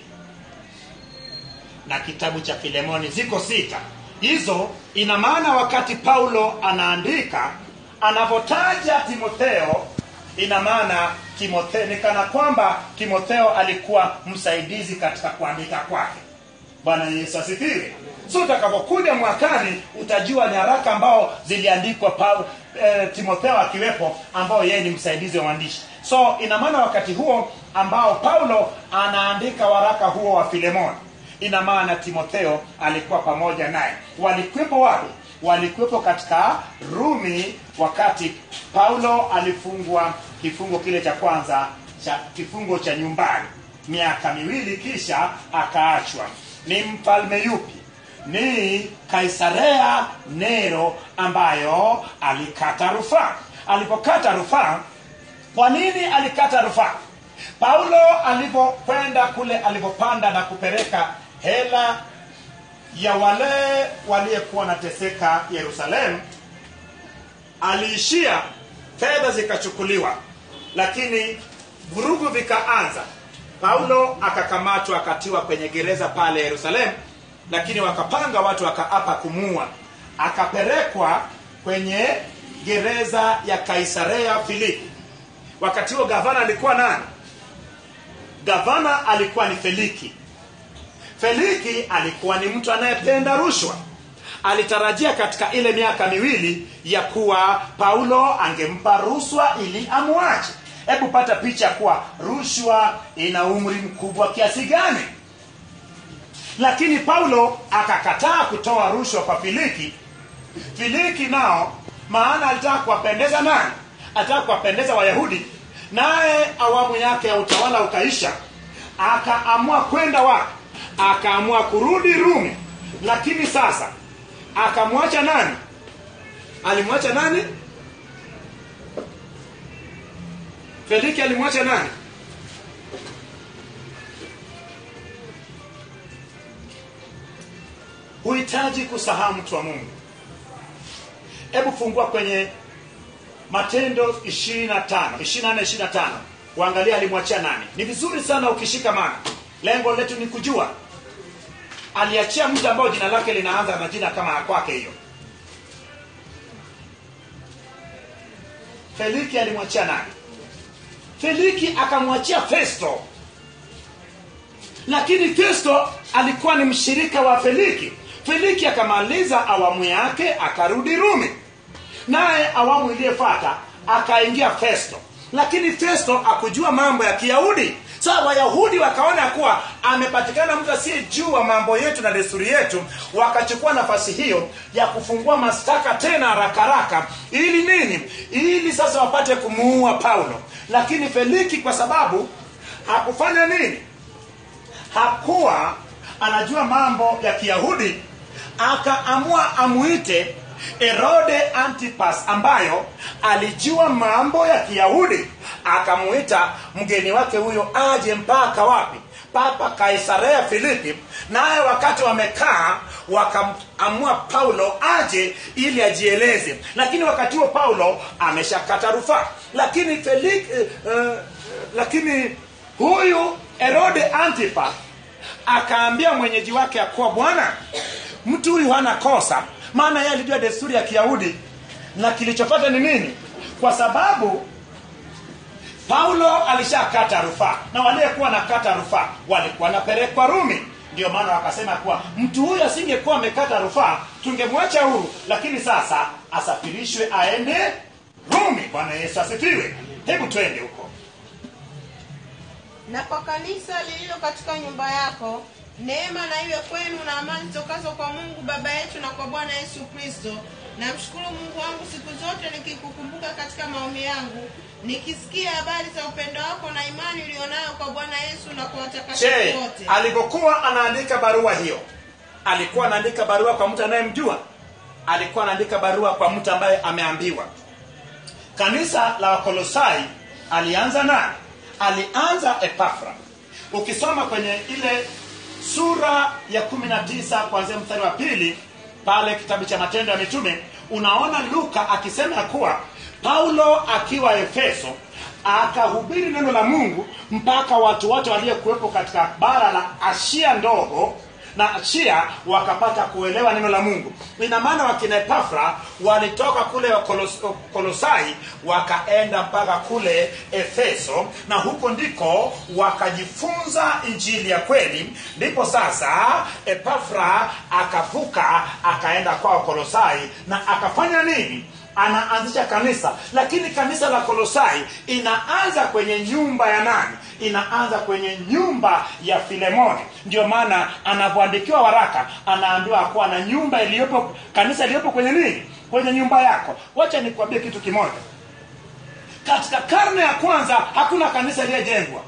na kitabu cha Filemoni, ziko 6. Hizo ina maana wakati Paulo anaandika, anapotaja Timotheo, ina maana Timotheo ni kana kwamba Timotheo alikuwa msaidizi katika kuandika kwake. Bwana Yesu asifiwe. So utakapokuja mwakani utajua nyaraka ambao ziliandikwa Timotheo akiwepo, ambao yeye ni msaidizi wa mwandishi. So ina maana wakati huo ambao Paulo anaandika waraka huo wa Filemoni, ina maana Timotheo alikuwa pamoja naye. Walikuwepo wapi? Walikuwepo katika Rumi wakati Paulo alifungwa kifungo kile cha kwanza, kifungo cha nyumbani, miaka 2 kisha akaachwa. Ni mfalme yupi? Ni Kaisarea Nero, ambayo alikata rufaa. Alipokata rufaa, kwa nini alikata rufaa? Paulo alipokwenda kule, alipopanda na kupeleka hela ya wale waliokuwa wanateseka Yerusalemu, aliishia, fedha zikachukuliwa, lakini vurugu vikaanza. Paulo akakamatwa, akatiwa kwenye gereza pale Yerusalemu, lakini wakapanga watu wakaapa kumuua. Akapelekwa kwenye gereza ya Kaisarea Filipi. Wakati huo gavana alikuwa nani? Gavana alikuwa ni Feliki. Feliki alikuwa ni mtu anayependa rushwa. Alitarajia katika ile miaka 2 ya kuwa Paulo angempa rushwa ili amwache. Hebu pata picha kuwa rushwa ina umri mkubwa kiasi gani. Lakini Paulo akakataa kutoa rushwa kwa Feliki. Feliki nao, maana alitaka kuwapendeza nani? Alitaka kuwapendeza Wayahudi. naye awamu yake ya utawala ukaisha, akaamua kwenda wapi? Akaamua kurudi Rumi. Lakini sasa akamwacha nani? Alimwacha nani? Feliki alimwacha nani? Huhitaji kusahau mtu wa Mungu. Hebu fungua kwenye Matendo 24:25. Uangalia alimwachia nani. Ni vizuri sana ukishika maana. Lengo letu ni kujua. Aliachia mtu ambao jina lake linaanza na jina kama kwake hiyo. Feliki alimwachia nani? Feliki akamwachia Festo. Lakini Festo alikuwa ni mshirika wa Feliki. Feliki akamaliza awamu yake akarudi Rumi. Naye awamu iliyofuata akaingia Festo. Lakini Festo akujua mambo ya Kiyahudi. Sasa Wayahudi wakaona kuwa amepatikana mtu asiyejua mambo yetu na desturi yetu, wakachukua nafasi hiyo ya kufungua mashtaka tena haraka ili nini? Ili sasa wapate kumuua Paulo. Lakini Feliki kwa sababu hakufanya nini? Hakuwa anajua mambo ya Kiyahudi, akaamua amuite Herode Antipas ambayo alijua mambo ya Kiyahudi. Akamuita mgeni wake huyo aje mpaka wapi? Papa Kaisarea Filipi. Naye wakati wamekaa wakaamua Paulo aje ili ajieleze. Lakini wakati huo Paulo ameshakata rufaa. Lakini huyu Herode Antipas akaambia mwenyeji wake akuwa, bwana, mtu huyu hana kosa, maana yeye alijua desturi ya Kiyahudi. Na kilichofuata ni nini? Kwa sababu Paulo alishakata rufaa, na waliyekuwa na kata rufaa walikuwa napelekwa Rumi. Ndio maana wakasema kuwa mtu huyu asingekuwa amekata rufaa tungemwacha huru, lakini sasa asafirishwe aende Rumi. Bwana Yesu asifiwe. Hebu twende huko. Na kwa kanisa lililo katika nyumba yako, neema na iwe kwenu na amani tokazo kwa Mungu Baba yetu na kwa Bwana Yesu Kristo. Namshukuru Mungu wangu siku zote nikikukumbuka katika maombi yangu, nikisikia habari za upendo wako na imani ulionayo kwa Bwana Yesu na kwa watakatifu wote. Alipokuwa anaandika barua hiyo, alikuwa anaandika barua kwa mtu anayemjua? Alikuwa anaandika barua kwa mtu ambaye ameambiwa? Kanisa la Wakolosai alianza nani? Alianza Epafra. Ukisoma kwenye ile sura ya 19 kuanzia mstari wa 2 pale kitabu cha Matendo ya Mitume, unaona Luka akisema kuwa Paulo akiwa Efeso akahubiri neno la Mungu mpaka watu wote waliokuwepo katika bara la Asia ndogo na Asia wakapata kuelewa neno la Mungu. Ina maana wakina Epafra walitoka kule Kolosai wakaenda mpaka kule Efeso, na huko ndiko wakajifunza injili ya kweli. Ndipo sasa Epafra akavuka akaenda kwa Kolosai na akafanya nini? Anaanzisha kanisa. Lakini kanisa la Kolosai inaanza kwenye nyumba ya nani? Inaanza kwenye nyumba ya Filemoni. Ndio maana anapoandikiwa waraka anaambiwa kuwa na nyumba iliyopo, kanisa iliyopo kwenye nini? Kwenye nyumba yako. Wacha nikwambie kitu kimoja. Katika karne ya kwanza hakuna kanisa lililojengwa.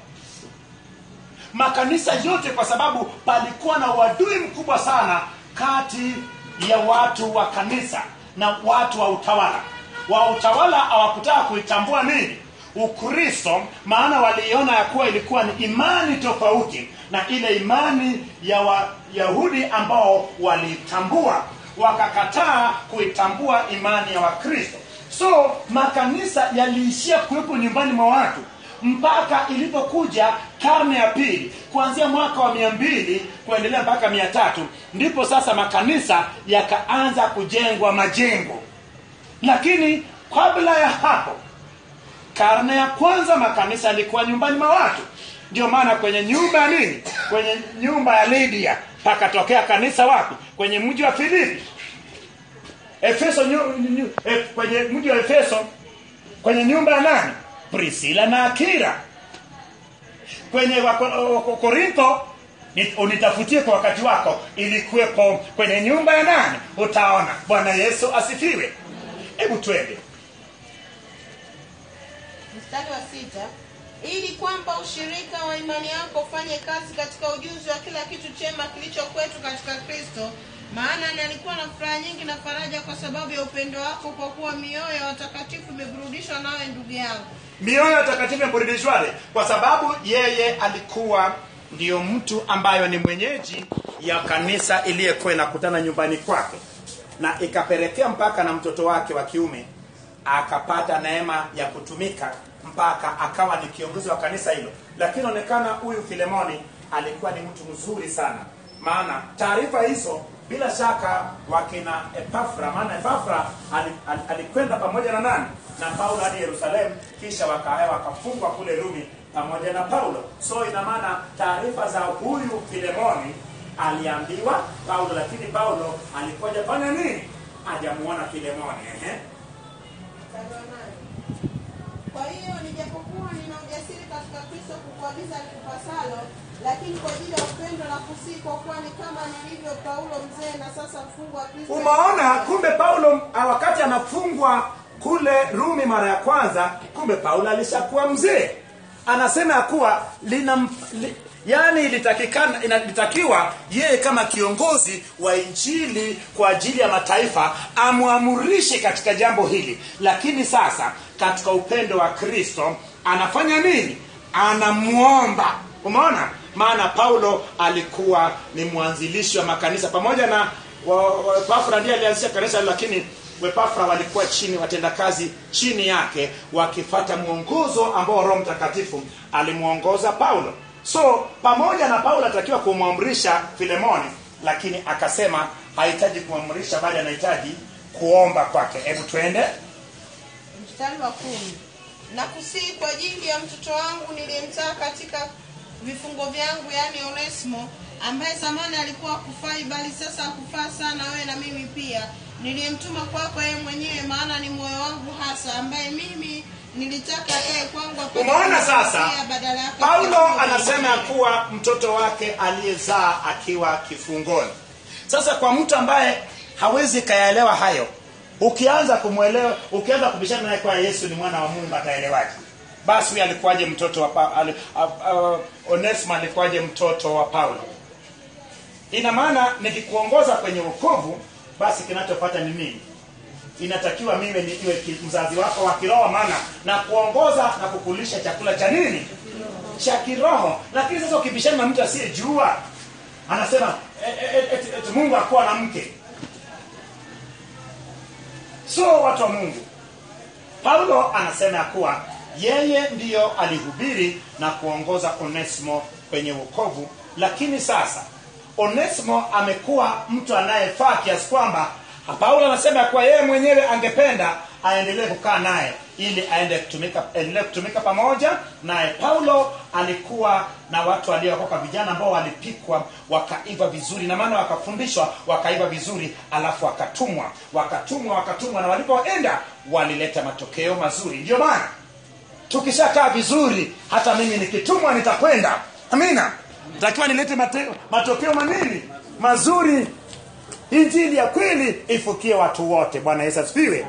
Makanisa yote, kwa sababu palikuwa na uadui mkubwa sana kati ya watu wa kanisa na watu wa utawala. Wa utawala hawakutaka kuitambua nini? Ukristo, maana waliona ya kuwa ilikuwa ni imani tofauti na ile imani ya Wayahudi ambao walitambua. Wakakataa kuitambua imani ya Wakristo. So makanisa yaliishia kuwepo nyumbani mwa watu mpaka ilipokuja karne ya pili, kuanzia mwaka wa 200 kuendelea mpaka 300, ndipo sasa makanisa yakaanza kujengwa majengo. Lakini kabla ya hapo, karne ya kwanza, makanisa yalikuwa nyumbani mwa watu. Ndio maana kwenye nyumba ya nini? Kwenye nyumba ya Lydia pakatokea kanisa wapi? Kwenye mji wa Filipi. Efeso, kwenye mji wa Efeso, kwenye nyumba ya nani? Priscilla na Akira. Kwenye Korintho, unitafutie kwa wakati wako, ilikuwepo kwenye nyumba ya nani? Utaona. Bwana Yesu asifiwe. Hebu twende. Mstari wa 6, ili kwamba ushirika wa imani yako ufanye kazi katika ujuzi wa kila kitu chema kilicho kwetu katika Kristo. Maana nalikuwa na furaha nyingi na faraja kwa sababu ya upendo wako, kwa kuwa mioyo ya watakatifu imeburudishwa nawe ndugu yangu. Mioyo ya watakatifu imeburudishwa kwa sababu yeye alikuwa ndio mtu ambayo ni mwenyeji ya kanisa iliyokuwa inakutana nyumbani kwake, na ikapelekea mpaka na mtoto wake wa kiume akapata neema ya kutumika mpaka akawa ni kiongozi wa kanisa hilo. Lakini onekana huyu Filemoni alikuwa ni mtu mzuri sana, maana taarifa hizo bila shaka wakina Epafra, maana Epafra alikwenda pamoja na nani? Na Paulo hadi Yerusalemu, kisha wakafungwa kule Rumi pamoja na Paulo. So ina maana taarifa za huyu Filemoni aliambiwa Paulo, lakini Paulo alikuja fanya nini? Hajamuona Filemoni. Kwa hiyo nijapokuwa nina ujasiri katika Kristo kukuagiza likupasalo, lakini kwa ajili ya upendo na kusihi, kwa kuwa ni kama nilivyo Paulo mzee na sasa mfungwa wa Kristo. Umeona, kumbe Paulo wakati anafungwa kule Rumi mara ya kwanza, kumbe Paulo alishakuwa mzee. Anasema kuwa ilitakiwa yeye kama kiongozi wa injili kwa ajili ya mataifa amuamurishe katika jambo hili. Lakini sasa katika upendo wa Kristo anafanya nini? Anamuomba. Umeona? Maana Paulo alikuwa ni mwanzilishi wa makanisa pamoja na Epafra ndiye alianzisha kanisa, lakini Epafra walikuwa chini, watendakazi chini yake, wakifuata mwongozo ambao Roho Mtakatifu alimuongoza Paulo. So pamoja na Paulo atakiwa kumwamrisha Filemoni, lakini akasema hahitaji kuamrisha, bali anahitaji kuomba kwake. Hebu twende mstari wa 10. Na kusihi kwa ajili ya mtoto wangu niliyemzaa katika vifungo vyangu, yani Onesimo, ambaye zamani alikuwa kufai bali sasa kufaa sana, wewe na mimi pia, niliyemtuma kwako yeye mwenyewe, maana ni moyo wangu hasa, ambaye mimi nilitaka akae kwangu. Umeona sasa Paulo anasema kuwa mtoto wake aliyezaa akiwa kifungoni. Sasa kwa mtu ambaye hawezi kayaelewa hayo, ukianza kumuelewa, ukianza kubishana naye kwa Yesu ni mwana wa Mungu, ataelewaje? Basi huyu alikuwaje mtoto wa Onesimo alikuwaje mtoto wa Paulo? Ina maana nikikuongoza kwenye wokovu, basi kinachofuata ni nini? Inatakiwa mimi niwe mzazi wako wa kiroho, maana na kuongoza na kukulisha chakula cha nini? Cha kiroho. Lakini sasa ukibishana na mtu asiyejua, anasema Mungu hakuwa na mke. So watu wa Mungu, Paulo anasema kuwa yeye ndiyo alihubiri na kuongoza Onesimo kwenye wokovu. Lakini sasa Onesimo amekuwa mtu anayefaa kiasi kwamba Paulo anasema kuwa yeye mwenyewe angependa aendelee kukaa naye ili aendelee kutumika pamoja naye. Paulo alikuwa na watu waliokoka, vijana ambao walipikwa wakaiva vizuri, na maana wakafundishwa wakaiva vizuri, alafu wakatumwa na walipoenda walileta matokeo mazuri. Ndio maana tukishakaa vizuri, hata mimi nikitumwa nitakwenda. Amina. Natakiwa nilete matokeo manini? Mazuri. Injili ya kweli ifikie watu wote. Bwana Yesu asifiwe.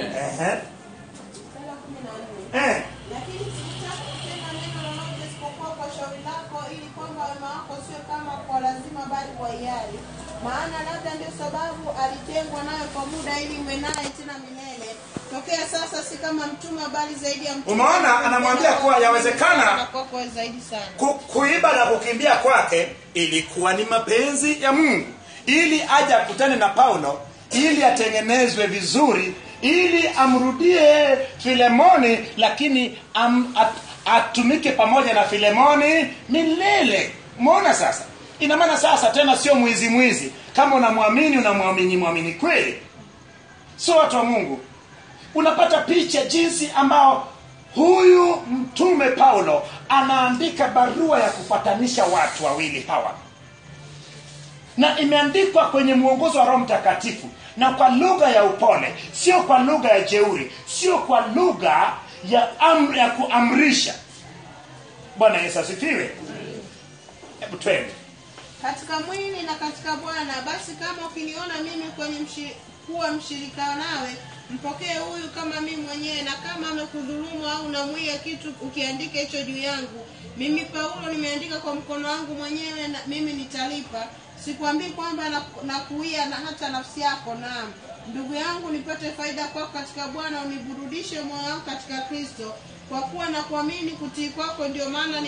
Lakini sikutaka kusema neno lolote isipokuwa kwa shauri lako, ili kwamba wema wako sio kama kwa lazima bali kwa hiari. Maana labda ndio sababu alitengwa nayo kwa muda, ili uwe naye tena milele. Tokea sasa si kama mtumwa bali zaidi ya mtumwa. Umeona, anamwambia kuwa yawezekana zaidi sana. Kuiba na kukimbia kwake ilikuwa ni mapenzi ya Mungu, ili aje akutane na Paulo, ili atengenezwe vizuri, ili amrudie Filemoni, lakini atumike pamoja na Filemoni milele. Umeona sasa? Ina maana sasa tena sio mwizi. Kama unamwamini kweli. So watu wa Mungu, unapata picha jinsi ambao huyu mtume Paulo anaandika barua ya kupatanisha watu wawili hawa, na imeandikwa kwenye mwongozo wa Roho Mtakatifu, na kwa lugha ya upole, sio kwa lugha ya jeuri, sio kwa lugha ya kuamrisha. Bwana Yesu asifiwe. Hebu twende katika mwili na katika Bwana. Basi kama ukiniona mimi kwenye kuwa mshirika nawe, mpokee huyu kama mimi mwenyewe, na kama amekudhulumu au namwia kitu ukiandike hicho juu yangu. Mimi Paulo nimeandika kwa mkono wangu mwenyewe, na mimi nitalipa. Sikwambii kwamba nakuia na hata nafsi yako. Naam ndugu yangu, nipate faida kwako katika Bwana, uniburudishe moyo wangu katika Kristo. Kwa kuwa na kuamini kutii kwako, ndio maana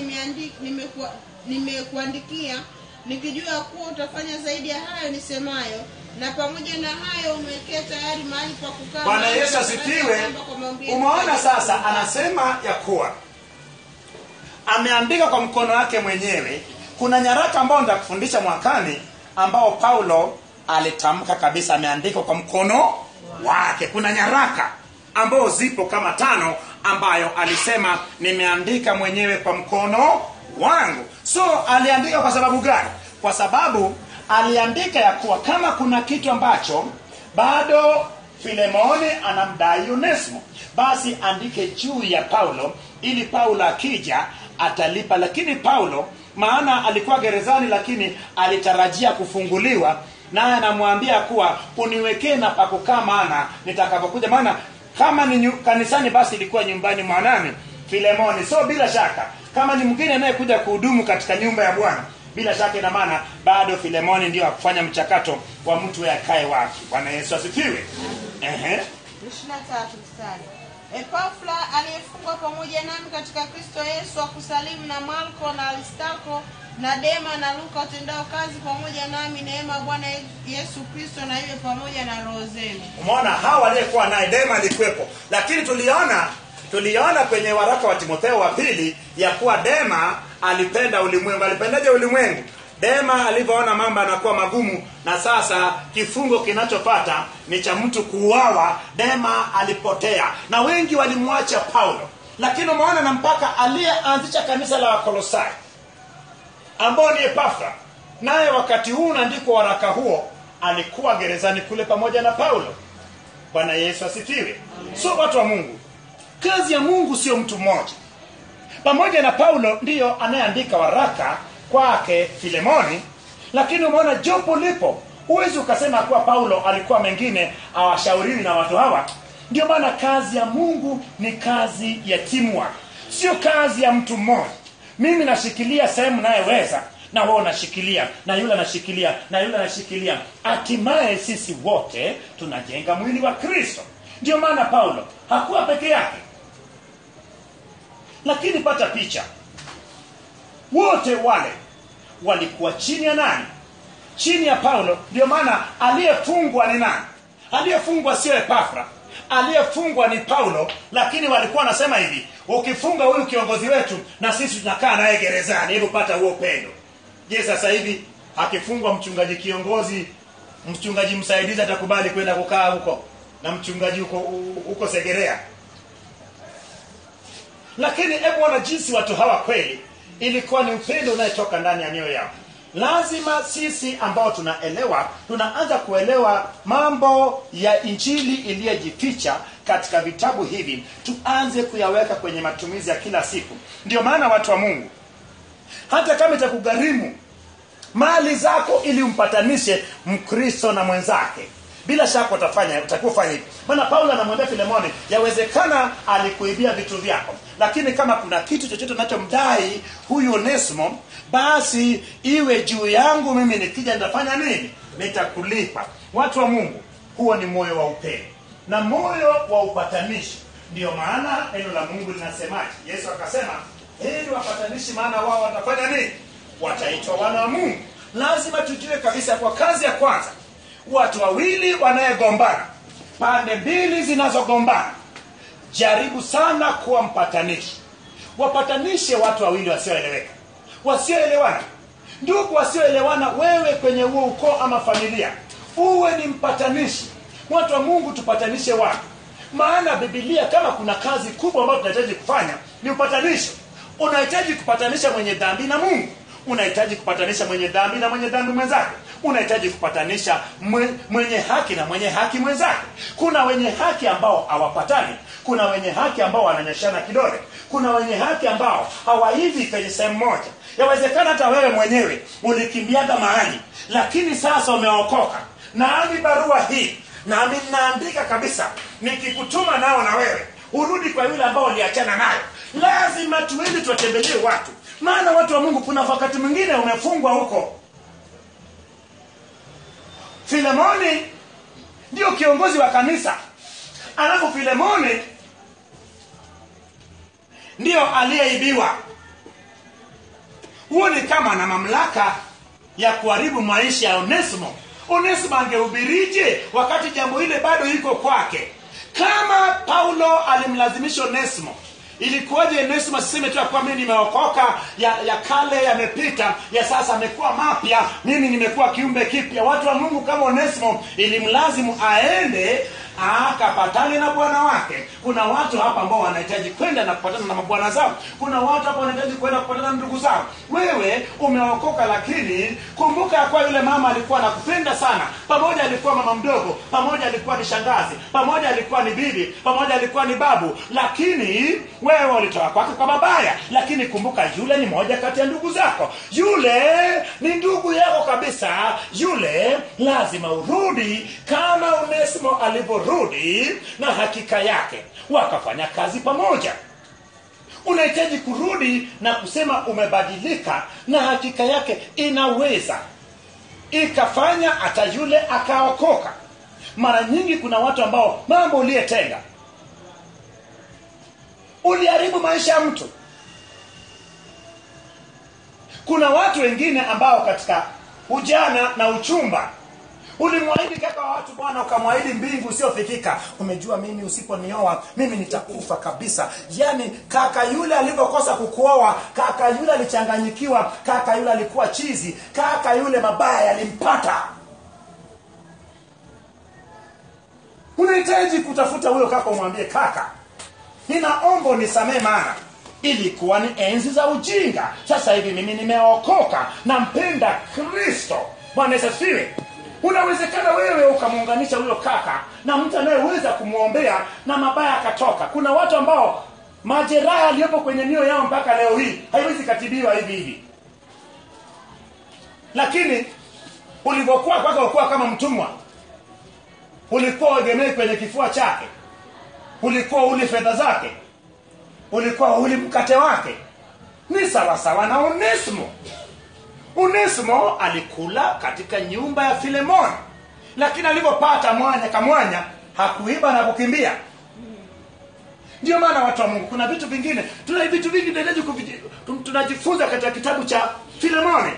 nimekuandikia nikijua kuwa utafanya zaidi ya hayo nisemayo, na pamoja na hayo umewekea tayari mahali pa kukaa. Bwana Yesu asifiwe. Umeona sasa, anasema ya kuwa ameandika kwa mkono wake mwenyewe. Kuna nyaraka ambao nitakufundisha mwakani ambao Paulo alitamka kabisa ameandika kwa mkono wake. Kuna nyaraka ambao zipo kama 5 ambayo alisema nimeandika mwenyewe kwa mkono wangu. So aliandika kwa sababu gani? Kwa sababu aliandika ya kuwa kama kuna kitu ambacho bado Filemoni anamdai Onesimo, basi andike juu ya Paulo ili Paulo akija atalipa. Lakini Paulo maana alikuwa gerezani, lakini alitarajia kufunguliwa, naye anamwambia kuwa uniwekee na pa kukaa maana nitakapokuja. Maana kama ni kanisani basi ilikuwa nyumbani mwa nani? Filemoni. So bila shaka kama ni mwingine anayekuja kuhudumu katika nyumba ya Bwana, bila shaka ina maana bado Filemoni ndio akufanya mchakato wa mtu akae wapi. Bwana Yesu asifiwe. 23 mstari. Epafra aliyefungwa pamoja nami katika Kristo Yesu akusalimu, na Marko na Aristarko na Dema na Luka watendao kazi pamoja nami. Neema Bwana Yesu Kristo na iwe pamoja na roho zenu. Umeona hawa walikuwa naye, Dema alikuwepo, lakini tuliona kwenye waraka wa Timotheo wa 2 ya kuwa Dema alipenda ulimwengu. Alipendaje ulimwengu? Dema alipoona mambo yanakuwa magumu na sasa kifungo kinachopata ni cha mtu kuuawa, Dema alipotea na wengi walimwacha Paulo. Lakini umeona na mpaka aliyeanzisha kanisa la Wakolosai ambao ni Epafra, naye wakati huu unaandikwa waraka huo alikuwa gerezani kule pamoja na Paulo. Bwana Yesu asifiwe. So watu wa Mungu, kazi ya Mungu sio mtu mmoja. Pamoja na Paulo ndiyo anayeandika waraka kwake Filemoni, lakini umeona jopo lipo. Huwezi ukasema kuwa Paulo alikuwa mengine awashauriwi na watu hawa. Ndio maana kazi ya Mungu ni kazi ya teamwork, sio kazi ya mtu mmoja. Mimi nashikilia sehemu nayeweza, na wewe unashikilia, na yule anashikilia, na yule anashikilia. Hatimaye sisi wote tunajenga mwili wa Kristo. Ndio maana Paulo hakuwa peke yake. Lakini pata picha, wote wale walikuwa chini ya nani? Chini ya Paulo. Ndio maana aliyefungwa ni nani? Aliyefungwa sio Epafra, aliyefungwa ni Paulo. Lakini walikuwa nasema hivi, ukifunga huyu kiongozi wetu na sisi tunakaa naye gerezani, hebu pata huo upendo. Je, sasa hivi akifungwa mchungaji kiongozi, mchungaji msaidizi atakubali kwenda kukaa huko na mchungaji huko Segerea? Lakini hebu ona jinsi watu hawa kweli ilikuwa ni upendo unayotoka ndani ya mioyo yao. Lazima sisi ambao tunaanza kuelewa mambo ya injili iliyojificha katika vitabu hivi, tuanze kuyaweka kwenye matumizi ya kila siku. Ndio maana watu wa Mungu, hata kama itakugharimu mali zako ili umpatanishe Mkristo na mwenzake, bila shaka utakufanya hivi. Maana Paulo anamwambia Filemoni, yawezekana alikuibia vitu vyako, lakini kama kuna kitu chochote unachomdai huyu Onesimo, basi iwe juu yangu, mimi nikija nitafanya nini? Nitakulipa. Watu wa Mungu, huo ni moyo wa upendo na moyo wa upatanishi. Ndio maana neno la Mungu linasemaje? Yesu akasema, heri wapatanishi, maana wao watafanya nini? Wataitwa wana wa Mungu. Lazima tujue kabisa kwa kazi ya kwanza, watu wawili wanayegombana, pande mbili zinazogombana, jaribu sana kuwa mpatanishi. Wapatanishe watu wawili wasioeleweka, wasioelewana, ndugu wasioelewana. Wewe kwenye huo ukoo ama familia, uwe ni mpatanishi. Watu wa Mungu, tupatanishe watu. Maana Biblia, kama kuna kazi kubwa ambayo tunahitaji kufanya, ni upatanisho. Unahitaji kupatanisha mwenye dhambi na Mungu, unahitaji kupatanisha mwenye dhambi na mwenye dhambi mwenzake, unahitaji kupatanisha mwenye haki na mwenye haki mwenzake. Kuna wenye haki ambao hawapatani, kuna wenye haki ambao wananyeshana kidole, kuna wenye haki ambao hawaivi kwenye sehemu moja. Yawezekana hata wewe mwenyewe ulikimbiaga mahali, lakini sasa umeokoka. Na hadi barua hii Na mimi naandika kabisa, nikikutuma nao na wewe urudi kwa yule ambao uliachana nayo. Lazima tuende tuwatembelee watu. Maana watu wa Mungu, kuna wakati mwingine umefungwa huko. Filemoni ndio kiongozi wa kanisa. Alafu Filemoni ndio aliyeibiwa. Huo ni kama na mamlaka ya kuharibu maisha ya Onesimo. Onesimo angehubirije wakati jambo ile bado liko kwake? Kama Paulo alimlazimisha Onesimo, ilikuwaje Onesimo asiseme tu kwa mimi nimeokoka, ya kale yamepita, ya sasa amekuwa mapya, mimi nimekuwa kiumbe kipya? Watu wa Mungu, kama Onesimo ilimlazimu aende akapatane na bwana wake. Kuna watu hapa ambao wanahitaji kwenda na kupatana na mabwana zao. Kuna watu hapa wanahitaji kwenda kupatana na ndugu zao. Wewe umeokoka, lakini kumbuka kwa yule mama alikuwa anakupenda sana. Pamoja alikuwa mama mdogo, pamoja alikuwa ni shangazi, pamoja alikuwa ni bibi, pamoja alikuwa ni babu, lakini wewe ulitoka kwake kwa mabaya. Lakini kumbuka, yule ni moja kati ya ndugu zako. Yule ni ndugu yako kabisa. Yule lazima urudi kama Onesimo alivyorudi na hakika yake, wakafanya kazi pamoja. Unahitaji kurudi na kusema umebadilika, na hakika yake inaweza ikafanya hata yule akaokoka. Mara nyingi kuna watu ambao mambo uliyetenda, uliharibu maisha ya mtu. Kuna watu wengine ambao katika ujana na uchumba ulimwahidi kaka watu bwana, ukamwahidi mbingu usiofikika. Umejua mimi usiponioa mimi nitakufa kabisa. Yaani kaka yule alivyokosa kukuoa, kaka yule alichanganyikiwa, kaka yule alikuwa chizi, kaka yule mabaya yalimpata. Unahitaji kutafuta huyo kaka, umwambie kaka, ninaomba nisamee, maana ilikuwa ni enzi za ujinga. Sasa hivi mimi nimeokoka, nampenda Kristo. Bwana Yesu asifiwe. Unawezekana wewe ukamuunganisha huyo kaka na mtu anayeweza kumuombea na mabaya akatoka. Kuna watu ambao majeraha yaliyopo kwenye mioyo yao mpaka leo hii haiwezi katibiwa hivi hivi. Lakini ulivyokuwa kwake ulikuwa kama mtumwa. Ulikuwa egemei kwenye kifua chake. Ulikuwa uli fedha zake. Ulikuwa uli mkate wake. Ni sawa sawa na Onesimo. Onesimo alikula katika nyumba ya Filemoni, lakini alipopata kamwanya hakuiba na kukimbia. Ndio maana watu wa Mungu, kuna vitu vingine, tuna vitu vingi tunajifunza katika kitabu cha Filemoni.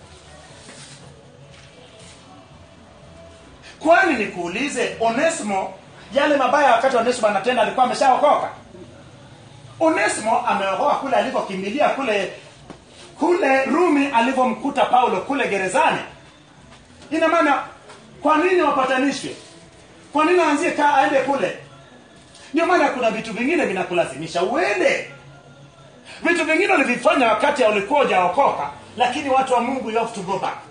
Kwani nikuulize, Onesimo yale mabaya wakati Onesimo anatenda alikuwa ameshaokoka? Onesimo ameokoka kule alipokimbilia kule Rumi, alivomkuta Paulo kule gerezani. Ina maana kwa nini wapatanishwe? Kwa nini aanzie aende kule? Ndio maana kuna vitu vingine vinakulazimisha uende. Vitu vingine ulivifanya wakati ulikuwa hujaokoka, lakini watu wa Mungu, you have to go back.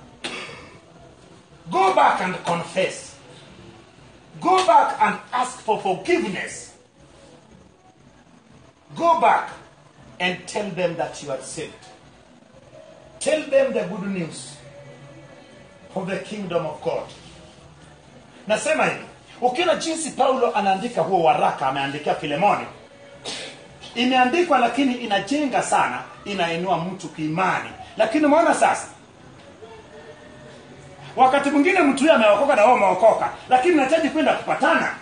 Go back and confess. Go back and ask for forgiveness. Go back and tell them that you are saved. Tell them the good news of the kingdom of God. Nasema hivi, ukiona jinsi Paulo anaandika huo waraka ameandikia Filemoni, imeandikwa lakini inajenga sana, inainua mtu kiimani. Lakini umeona sasa, wakati mwingine mtu yeye ameokoka na wewe umeokoka, lakini unahitaji kwenda kupatana.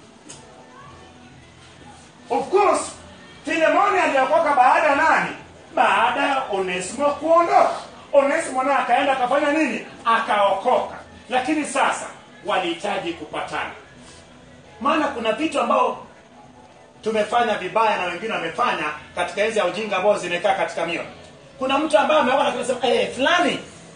Of course, Filemoni aliokoka baada ya nani? Baada ya Onesimo kuondoka. Onesimo naye akaenda akafanya nini? Akaokoka. Lakini sasa walihitaji kupatana. Maana kuna vitu ambao tumefanya vibaya na wengine wamefanya katika enzi ya ujinga ambao zimekaa katika mioyo. Kuna mtu ambaye ameokoka na kusema fulani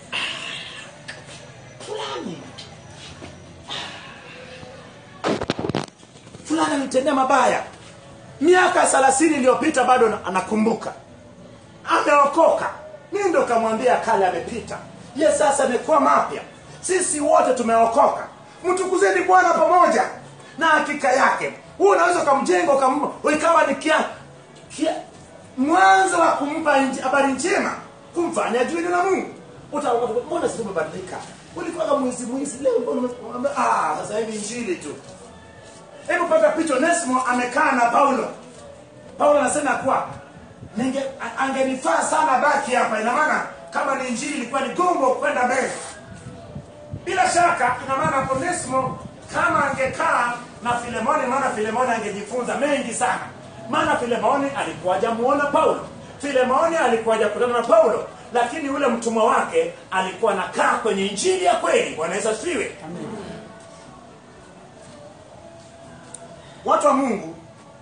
anitendea mabaya. Miaka 30 iliyopita bado anakumbuka. Ameokoka. Mimi ndo kamwambia kale amepita. Yes, sasa amekuwa mapya. Sisi wote tumeokoka. Mtukuzeni Bwana pamoja. Na hakika yake, wewe unaweza kumjenga ikawa ni mwanzo wa kumpa habari njema, kumfanya ajue na Mungu. Utaona mbona sisi tumebadilika. ulikuwa mwizi leo mbona sasa hivi injili tu. Hebu pata picha, Onesimo amekaa na Paulo. Paulo anasema kwa angenifaa sana baki hapa. Ina maana kama ni injili ilikuwa ni gombo kwenda mbele. Bila shaka ina maana Onesimo kama angekaa na Filemoni, maana Filemoni angejifunza mengi sana. Maana Filemoni alikuwa hajamuona Paulo. Filemoni alikuwa hajakutana na Paulo, lakini ule mtumwa wake alikuwa anakaa kwenye injili ya kweli. Bwana Yesu asifiwe. Amen. Watu wa Mungu,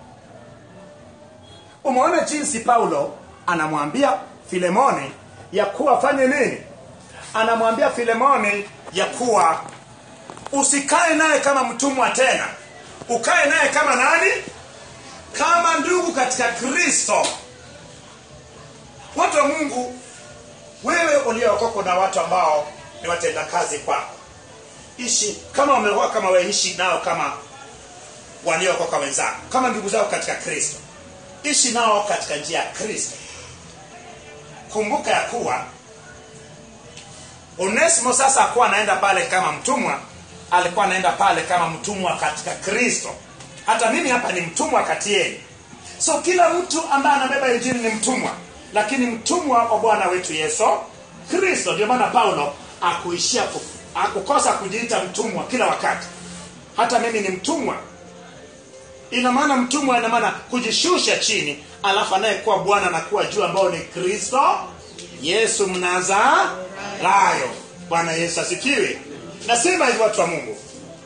umeona jinsi Paulo anamwambia Filemoni ya kuwa fanye nini? Anamwambia Filemoni ya kuwa usikae naye kama mtumwa tena. Ukae naye kama nani? Kama ndugu katika Kristo. Watu wa Mungu, wewe uliokoka na watu ambao ni watenda kazi kwako, ishi kama wameokoka, kama weishi nao kama waliokoka wenzako, kama ndugu zao katika Kristo. Ishi nao katika njia ya Kristo. Kumbuka ya kuwa Onesimo sasa hakuwa anaenda pale kama mtumwa, alikuwa anaenda pale kama mtumwa katika Kristo. Hata mimi hapa ni mtumwa kati yenu. So kila mtu ambaye anabeba injili ni mtumwa, lakini mtumwa wa Bwana wetu Yesu Kristo. Ndio maana Paulo akukosa kujiita mtumwa kila wakati. Hata mimi ni mtumwa. Ina maana mtumwa ina maana kujishusha chini, alafu anayekuwa Bwana na kuwa juu, ambao ni Kristo Yesu Mnazarayo. Bwana Yesu asifiwe. Nasema hivyo watu wa Mungu.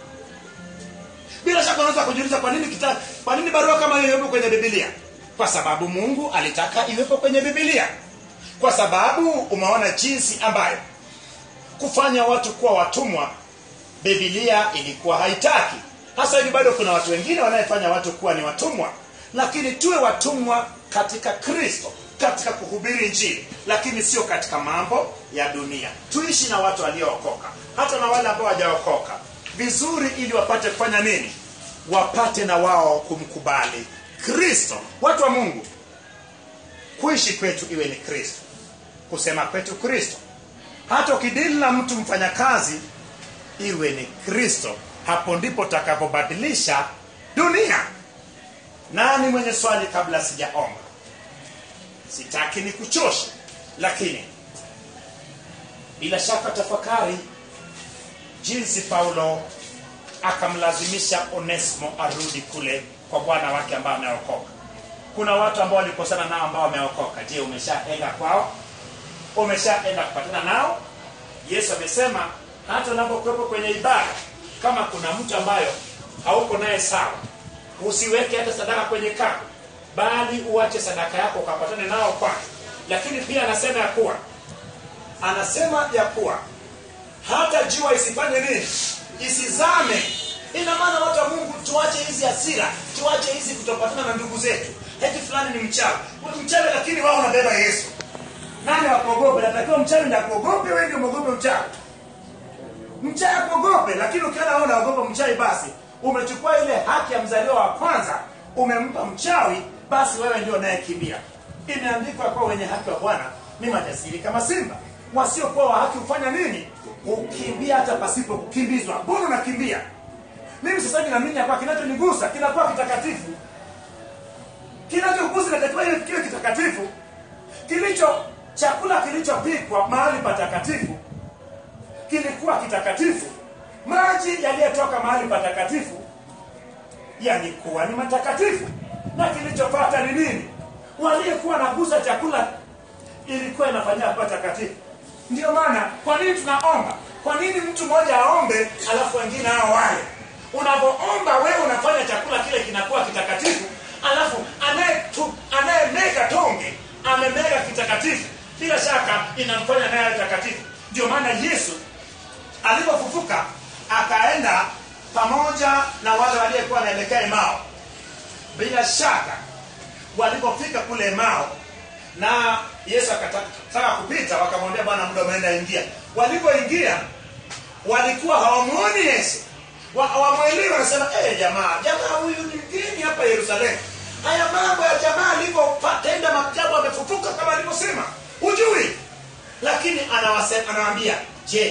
Bila shaka unaweza kujiuliza kwa nini barua kama hiyo iwepo kwenye Biblia? Kwa sababu Mungu alitaka iwepo kwenye Biblia. Kwa sababu umeona jinsi ambayo kufanya watu kuwa watumwa Biblia ilikuwa haitaki. Hasa hivi bado kuna watu wengine wanayefanya watu kuwa ni watumwa. Lakini tuwe watumwa katika Kristo, katika kuhubiri injili, lakini sio katika mambo ya dunia. Tuishi na watu waliookoka, hata na wale ambao hawajaokoka vizuri, ili wapate kufanya nini? Wapate na wao kumkubali Kristo. Watu wa Mungu, kuishi kwetu iwe ni Kristo, kusema kwetu Kristo. Hata ukidili na mtu mfanyakazi, iwe ni Kristo. Hapo ndipo takapobadilisha dunia. Nani mwenye swali kabla sijaomba? Sitaki nikuchoshe, lakini bila shaka tafakari jinsi Paulo akamlazimisha Onesimo arudi kule kwa bwana wake ambaye ameokoka. Kuna watu ambao walikosana nao ambao wameokoka. Je, umeshaenda kwao? Umeshaenda kupatana nao? Yesu amesema hata unapokuwepo kwenye ibada, kama kuna mtu ambayo hauko naye sawa, usiweke hata sadaka kwenye kapu, bali uache sadaka yako ukapatane nao kwanza. Lakini pia anasema ya kuwa hata jua isifanye nini? Isizame. Ina maana watu wa Mungu, tuache hizi hasira, tuache hizi kutopatana na ndugu zetu. Heti fulani ni mchawi. Mchawi lakini wao wanabeba Yesu. Nani wakuogope? Natakiwa mchawi ndio akuogope, wewe ndio muogope mchawi. Mchawi akuogope, lakini ukiona wewe unaogopa mchawi, basi umechukua ile haki ya mzaliwa wa kwanza umempa mchawi, basi wewe ndio unayekimbia. Imeandikwa kwa wenye haki wa Bwana ni majasiri kama simba. Wasiokuwa wa haki hufanya nini? Ukimbia hata pasipo kukimbizwa. Mbona unakimbia? Mimi sasa hivi naamini kwa kinachonigusa kinakuwa kitakatifu. Kinachogusa kinatakiwa kiwe kitakatifu. Chakula kilichopikwa mahali patakatifu kilikuwa kitakatifu. Maji yaliyotoka mahali patakatifu yalikuwa ni matakatifu. Na kilichofuata ni nini? Waliokuwa nagusa chakula ilikuwa inafanyia patakatifu. Ndio maana kwa nini tunaomba? Kwa nini mtu mmoja aombe alafu wengine hao wale? Unapoomba wewe unafanya chakula kile kinakuwa kitakatifu, alafu anayemega tonge amemega kitakatifu, bila shaka inamfanya naye kitakatifu. Ndio maana Yesu alipofufuka akaenda pamoja na wale waliokuwa wanaelekea Emau. Bila shaka walipofika kule Emau na Yesu akataka kupita, wakamwambia Bwana, muda umeenda, ingia. Walipoingia walikuwa hawamuoni Yesu. Hawamuelewi, wanasema jamaa huyu ni mgeni hapa Yerusalemu. Haya mambo ya jamaa alipotenda maajabu amefufuka kama alivyosema. Hujui? Lakini anawaambia, je,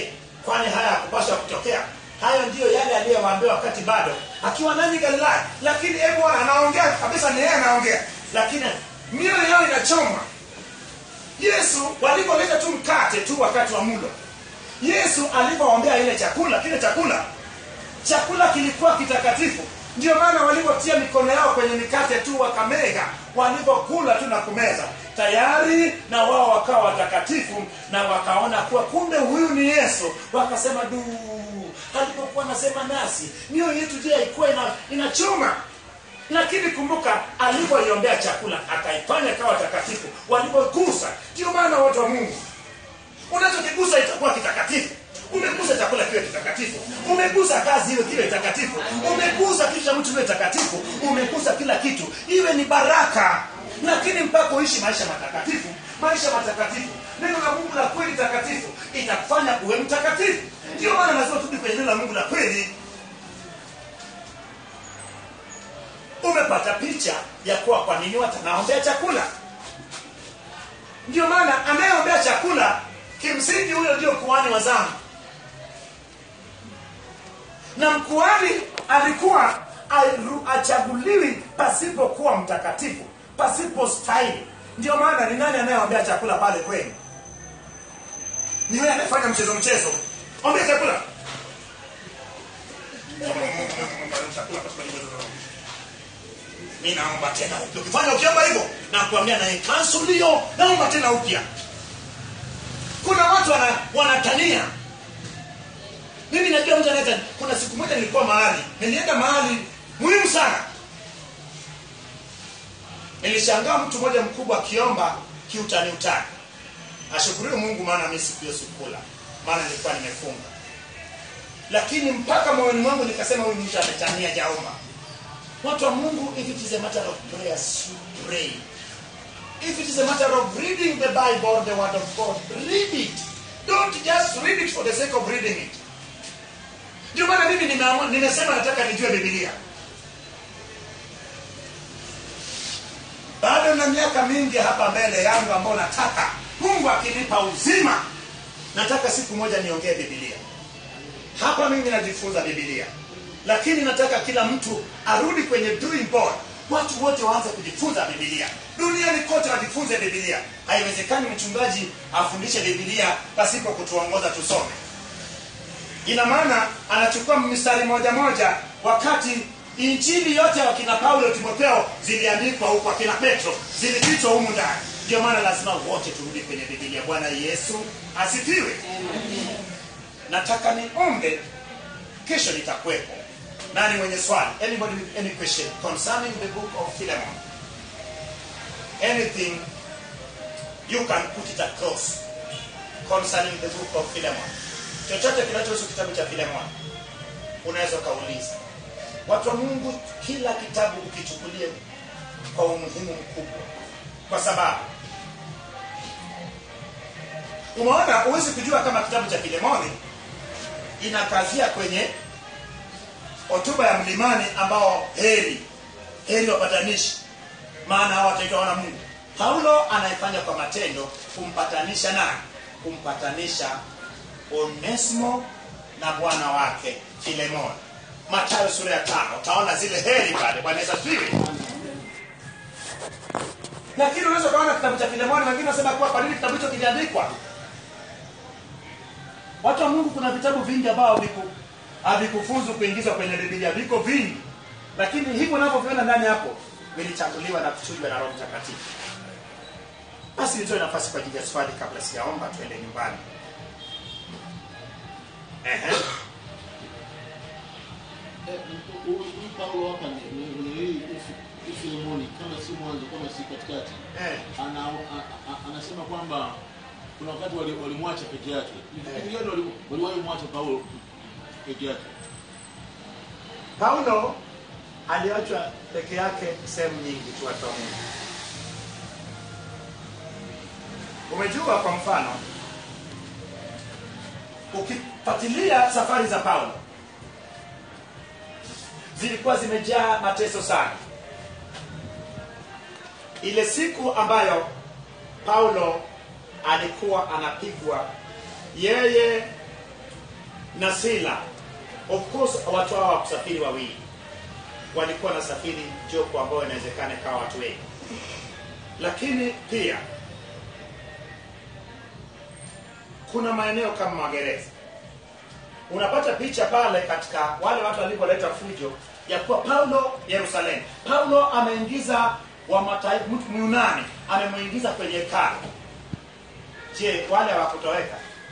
kwani haya hakupaswa kutokea? Hayo ndiyo yale aliyowaambia wakati bado akiwa nanyi Galilaya. Lakini Bwana anaongea kabisa, ni yeye anaongea, lakini mioyo yao inachomwa. Yesu walipoleta tu mkate tu wakati wa mlo, Yesu alipowaambia ile chakula, kile chakula kilikuwa kitakatifu. Ndio maana walipotia mikono yao kwenye mikate tu wakamega, walipokula tu na kumeza, tayari na wao wakawa watakatifu, na wakaona kuwa kumbe huyu ni Yesu. Wakasema alipokuwa anasema nasi, mioyo yetu je ilikuwa inachoma. Lakini kumbuka, alipoiombea chakula akaifanya kawa takatifu walipogusa. Ndio maana watu wa Mungu, unachokigusa itakuwa kitakatifu. Umegusa chakula kiwe kitakatifu, umegusa kazi iwe kiwe takatifu, umegusa kitu cha mtu iwe takatifu, umegusa kila kitu iwe ni baraka. Lakini mpaka uishi maisha matakatifu, neno la Mungu la kweli takatifu itakufanya uwe mtakatifu. Ndio maana lazima turudi kwenye neno la Mungu la kweli. Umepata picha ya kuwa kwa nini watu wanaombea chakula? Ndio maana anayeombea chakula kimsingi huyo ndio kuhani wa zamu. Na mkuhani alikuwa achaguliwi pasipo kuwa mtakatifu, pasipo style. Ndio maana ni nani anayeombea chakula pale kwenu? Ni yeye anayefanya mchezo. Ombea chakula. Mimi naomba tena. Ukifanya ukiomba hivyo na kuambia na cancel hiyo, naomba tena upya. Kuna watu wanatania. Mimi najua mtu anatania. Kuna siku moja nilienda mahali muhimu sana. Nilishangaa mtu mmoja mkubwa akiomba kiutani. Ashukuriwe Mungu maana mimi sikula. Maana nilikuwa nimefunga. Lakini mpaka moyoni mwangu nikasema huyu mtu ametania jaomba. Watu wa Mungu, if it is a matter of prayers, pray. If it is a matter of reading the Bible, the word of God, read it. Don't just read it for the sake of reading it. Ndio maana mimi nimesema nataka nijue Biblia. Bado na miaka mingi hapa mbele yangu ambao nataka Mungu akinipa uzima, nataka siku moja niongee Biblia. Hapa mimi najifunza Biblia. Lakini nataka kila mtu arudi kwenye drawing board. Watu wote waanze kujifunza Biblia. Duniani kote wajifunze Biblia. Haiwezekani mchungaji afundishe Biblia pasipo kutuongoza tusome. Ina maana anachukua mstari moja wakati injili yote ya kina Paulo, Timotheo ziliandikwa huko, kina Petro zilipitwa humu ndani. Ndio maana lazima wote turudi kwenye Biblia. Bwana Yesu asifiwe. Nataka niombe, kesho nitakuwepo. Nani mwenye swali? Anybody with any question concerning the book of Philemon? Anything you can put it across concerning the book of Philemon. Chochote kinachohusu kitabu cha Philemon unaweza kauliza. Watu wa Mungu, kila kitabu ukichukulie kwa umuhimu mkubwa, kwa sababu umeona huwezi kujua kama kitabu cha Philemon inakazia kwenye hotuba ya mlimani ambao heri wapatanishi, maana hao wataitwa wana Mungu. Paulo anaifanya kwa matendo kumpatanisha nani? Kumpatanisha Onesimo na bwana wake Philemon. Mathayo sura ya 5 utaona zile heri pale. Bwana Yesu asifiwe. Lakini unaweza kuona kitabu cha Philemon, wengine wanasema kwa nini kitabu hicho kiliandikwa? Watu wa Mungu, kuna vitabu vingi ambao havikufuzu kuingizwa kwenye Biblia, viko vingi. Lakini hivyo unavyoviona ndani hapo vilichaguliwa na kuchujwa na Roho Mtakatifu. Basi nitoe nafasi kwa ajili ya swali kabla sijaomba tuende nyumbani. Paulo hapa ni Philemoni, kama si mwanzo, kama si katikati. Anasema kwamba kuna wakati walimwacha peke yake. Ni gani walimwacha Paulo peke yake? Paulo aliachwa peke yake sehemu nyingi tu watu wa Mungu. Umejua, kwa mfano ukifuatilia safari za Paulo zilikuwa zimejaa mateso sana. Ile siku ambayo Paulo alikuwa anapigwa, yeye na Sila. Of course watu hawa wakusafiri wawili, walikuwa na safiri jopo ambao inawezekana kawa watu wengi, lakini pia kuna maeneo kama magereza. Unapata picha pale katika wale watu walipoleta fujo ya kuwa Paulo Yerusalemu. Paulo ameingiza wa mataifa, mtu Myunani amemuingiza kwenye hekalu. Je, wale hawakutoweka?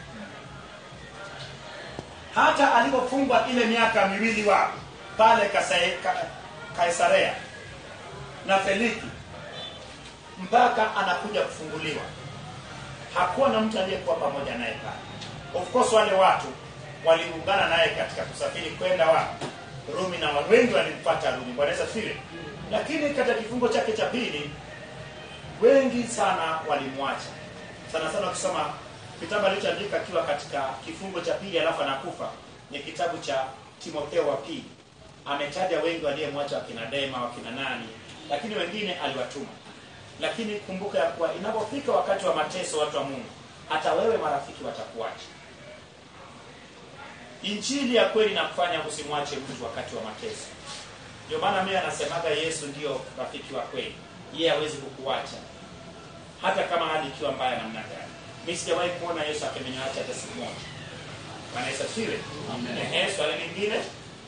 Hata alipofungwa ile miaka miwili wao pale Kaisarea na Feliki mpaka anakuja kufunguliwa, hakuwa na mtu aliyekuwa pamoja naye pale. Of course wale watu waliungana naye katika kusafiri kwenda wapi? Rumi, na wengi walimpata Rumi. Bwana Yesu asifiwe. Lakini katika kifungo chake cha pili wengi sana walimwacha. Sana sana ukisoma kitabu alichoandika akiwa katika kifungo cha pili alafu anakufa, ni kitabu cha Timotheo wa pili. Ametaja wengi waliyemwacha, wakina Dema, wakina nani, lakini wengine aliwatuma. Lakini kumbuka ya kuwa inapofika wakati wa mateso, watu wa Mungu, hata wewe marafiki watakuacha. Injili ya kweli inakufanya usimwache mtu wakati wa mateso. Ndio maana mimi anasemaga Yesu ndio rafiki wa kweli. Yeye hawezi kukuacha hata kama hali ikiwa mbaya namna gani. Mimi sijawahi kuona Yesu akimeniacha hata siku moja. Bwana Yesu asifiwe. Amen. Swali lingine?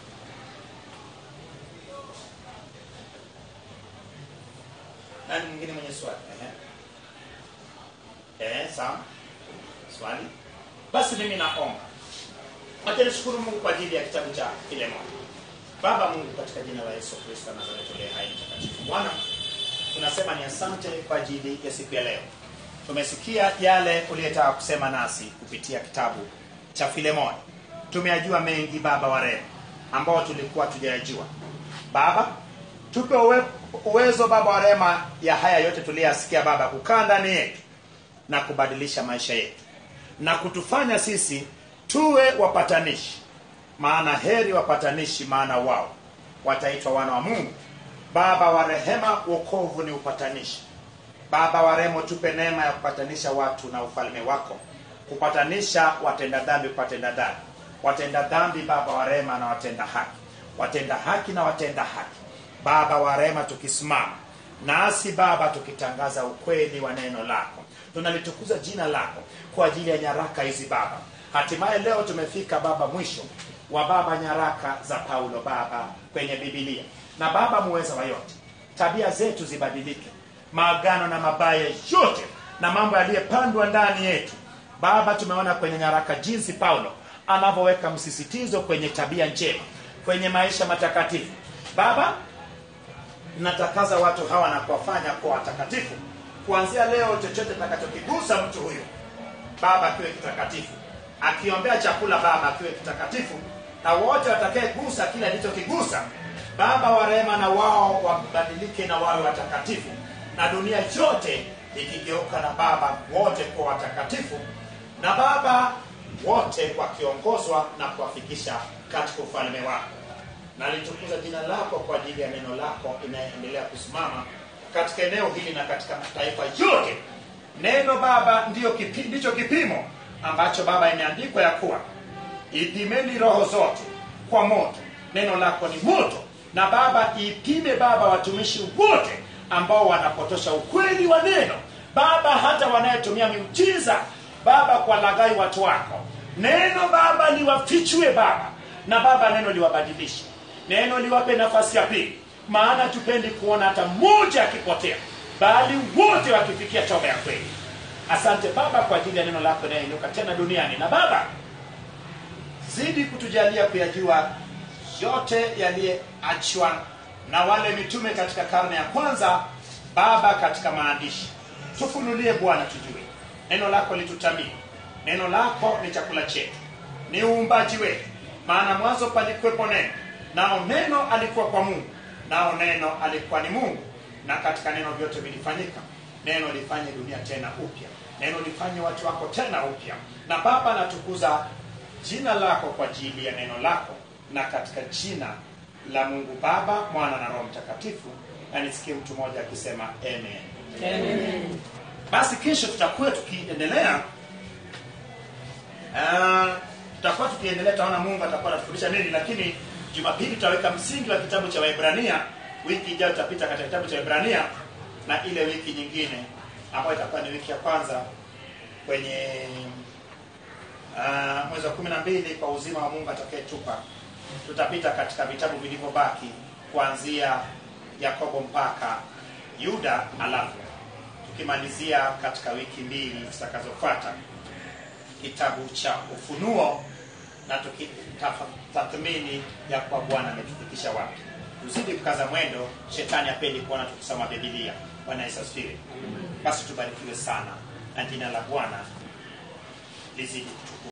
Nani mwingine mwenye swali? Sawa. Swali? Basi mimi naomba. Acha nishukuru Mungu kwa ajili ya kitabu cha Filemoni. Baba Mungu, katika jina la Yesu Kristo Nazareti aliye hai mtakatifu, Bwana, tunasema ni asante kwa ajili ya siku ya leo. Tumesikia yale uliyotaka kusema nasi kupitia kitabu cha Filemoni. Tumeyajua mengi Baba wa rehema ambao tulikuwa tujayajua. Baba, tupe uwezo Baba wa rehema ya haya yote tuliyasikia Baba, kukaa ndani yetu na kubadilisha maisha yetu na kutufanya sisi tuwe wapatanishi. Maana heri wapatanishi, maana wao wataitwa wana wa Mungu. Baba wa rehema, wokovu ni upatanishi. Baba wa rehema, tupe neema ya kupatanisha watu na ufalme wako, kupatanisha watenda dhambi kupatenda dhambi, watenda dhambi Baba wa rehema na watenda haki, watenda haki na watenda haki. Baba wa rehema, tukisimama nasi Baba tukitangaza ukweli wa neno lako, tunalitukuza jina lako kwa ajili ya nyaraka hizi Baba. Hatimaye leo tumefika Baba mwisho wa Baba nyaraka za Paulo Baba kwenye Biblia. Na Baba muweza wa yote, tabia zetu zibadilike, maagano na mabaya yote na mambo yaliyopandwa ndani yetu Baba. Tumeona kwenye nyaraka jinsi Paulo anavyoweka msisitizo kwenye tabia njema, kwenye maisha matakatifu. Baba, natakaza watu hawa na kuwafanya kwa watakatifu. Kuanzia leo chochote takachokigusa mtu huyo Baba kiwe kitakatifu. Akiombea chakula Baba kiwe kitakatifu, na wote watakayegusa kile alichokigusa Baba wa rehema, na wao wabadilike na wawe watakatifu, na dunia yote ikigeuka na Baba wote kwa watakatifu, na Baba wote wakiongozwa na kuwafikisha katika ufalme wako. Na litukuza jina lako kwa ajili ya neno lako inayoendelea kusimama katika eneo hili na katika mataifa yote. Neno Baba ndicho kipimo ambacho Baba imeandikwa ya kuwa ipimeni roho zote kwa moto. Neno lako ni moto. Na Baba ipime Baba watumishi wote ambao wanapotosha ukweli wa neno Baba, hata wanayetumia miujiza Baba kwa laghai watu wako. Neno Baba liwafichue Baba, na Baba neno liwabadilishe, neno liwape nafasi ya pili. Maana tupendi kuona hata mmoja akipotea, bali wote wakifikia toba ya kweli. Asante Baba kwa ajili ya neno lako linaloinuka tena duniani. Na Baba, zidi kutujalia kuyajua yote yaliyoachwa na wale mitume katika karne ya kwanza Baba katika maandishi. Tufunulie Bwana tujue. Neno lako litutamie. Neno lako ni chakula chetu, ni uumbaji wetu. Maana mwanzo palikuwepo neno, nao neno alikuwa kwa Mungu, nao neno alikuwa ni Mungu. Na katika neno vyote vilifanyika. Neno lifanye dunia tena upya, neno lifanye watu wako tena upya. Na Baba, natukuza jina lako kwa ajili ya neno lako, na katika jina la Mungu Baba, Mwana na Roho Mtakatifu. Na nisikie mtu mmoja akisema amen. Amen. Basi kesho tutakuwa tukiendelea tutakuwa tukiendelea, taona Mungu atakuwa anatufundisha nini, lakini Jumapili tutaweka msingi wa kitabu cha Waebrania. Wiki ijayo tutapita katika kitabu cha Waebrania, na ile wiki nyingine ambayo itakuwa ni wiki ya kwanza kwenye mwezi wa 12 kwa uzima wa Mungu atakayetupa, tutapita katika vitabu vilivyobaki kuanzia Yakobo mpaka Yuda, alafu tukimalizia katika wiki 2 zitakazofuata kitabu cha Ufunuo, na tukitathmini ya kwa Bwana ametufikisha wapi. Tuzidi kukaza mwendo, shetani hapendi kuona tukisoma Biblia. Bwana Yesu asifiwe. Basi tubarikiwe sana na jina la Bwana lizidi kutukuzwa.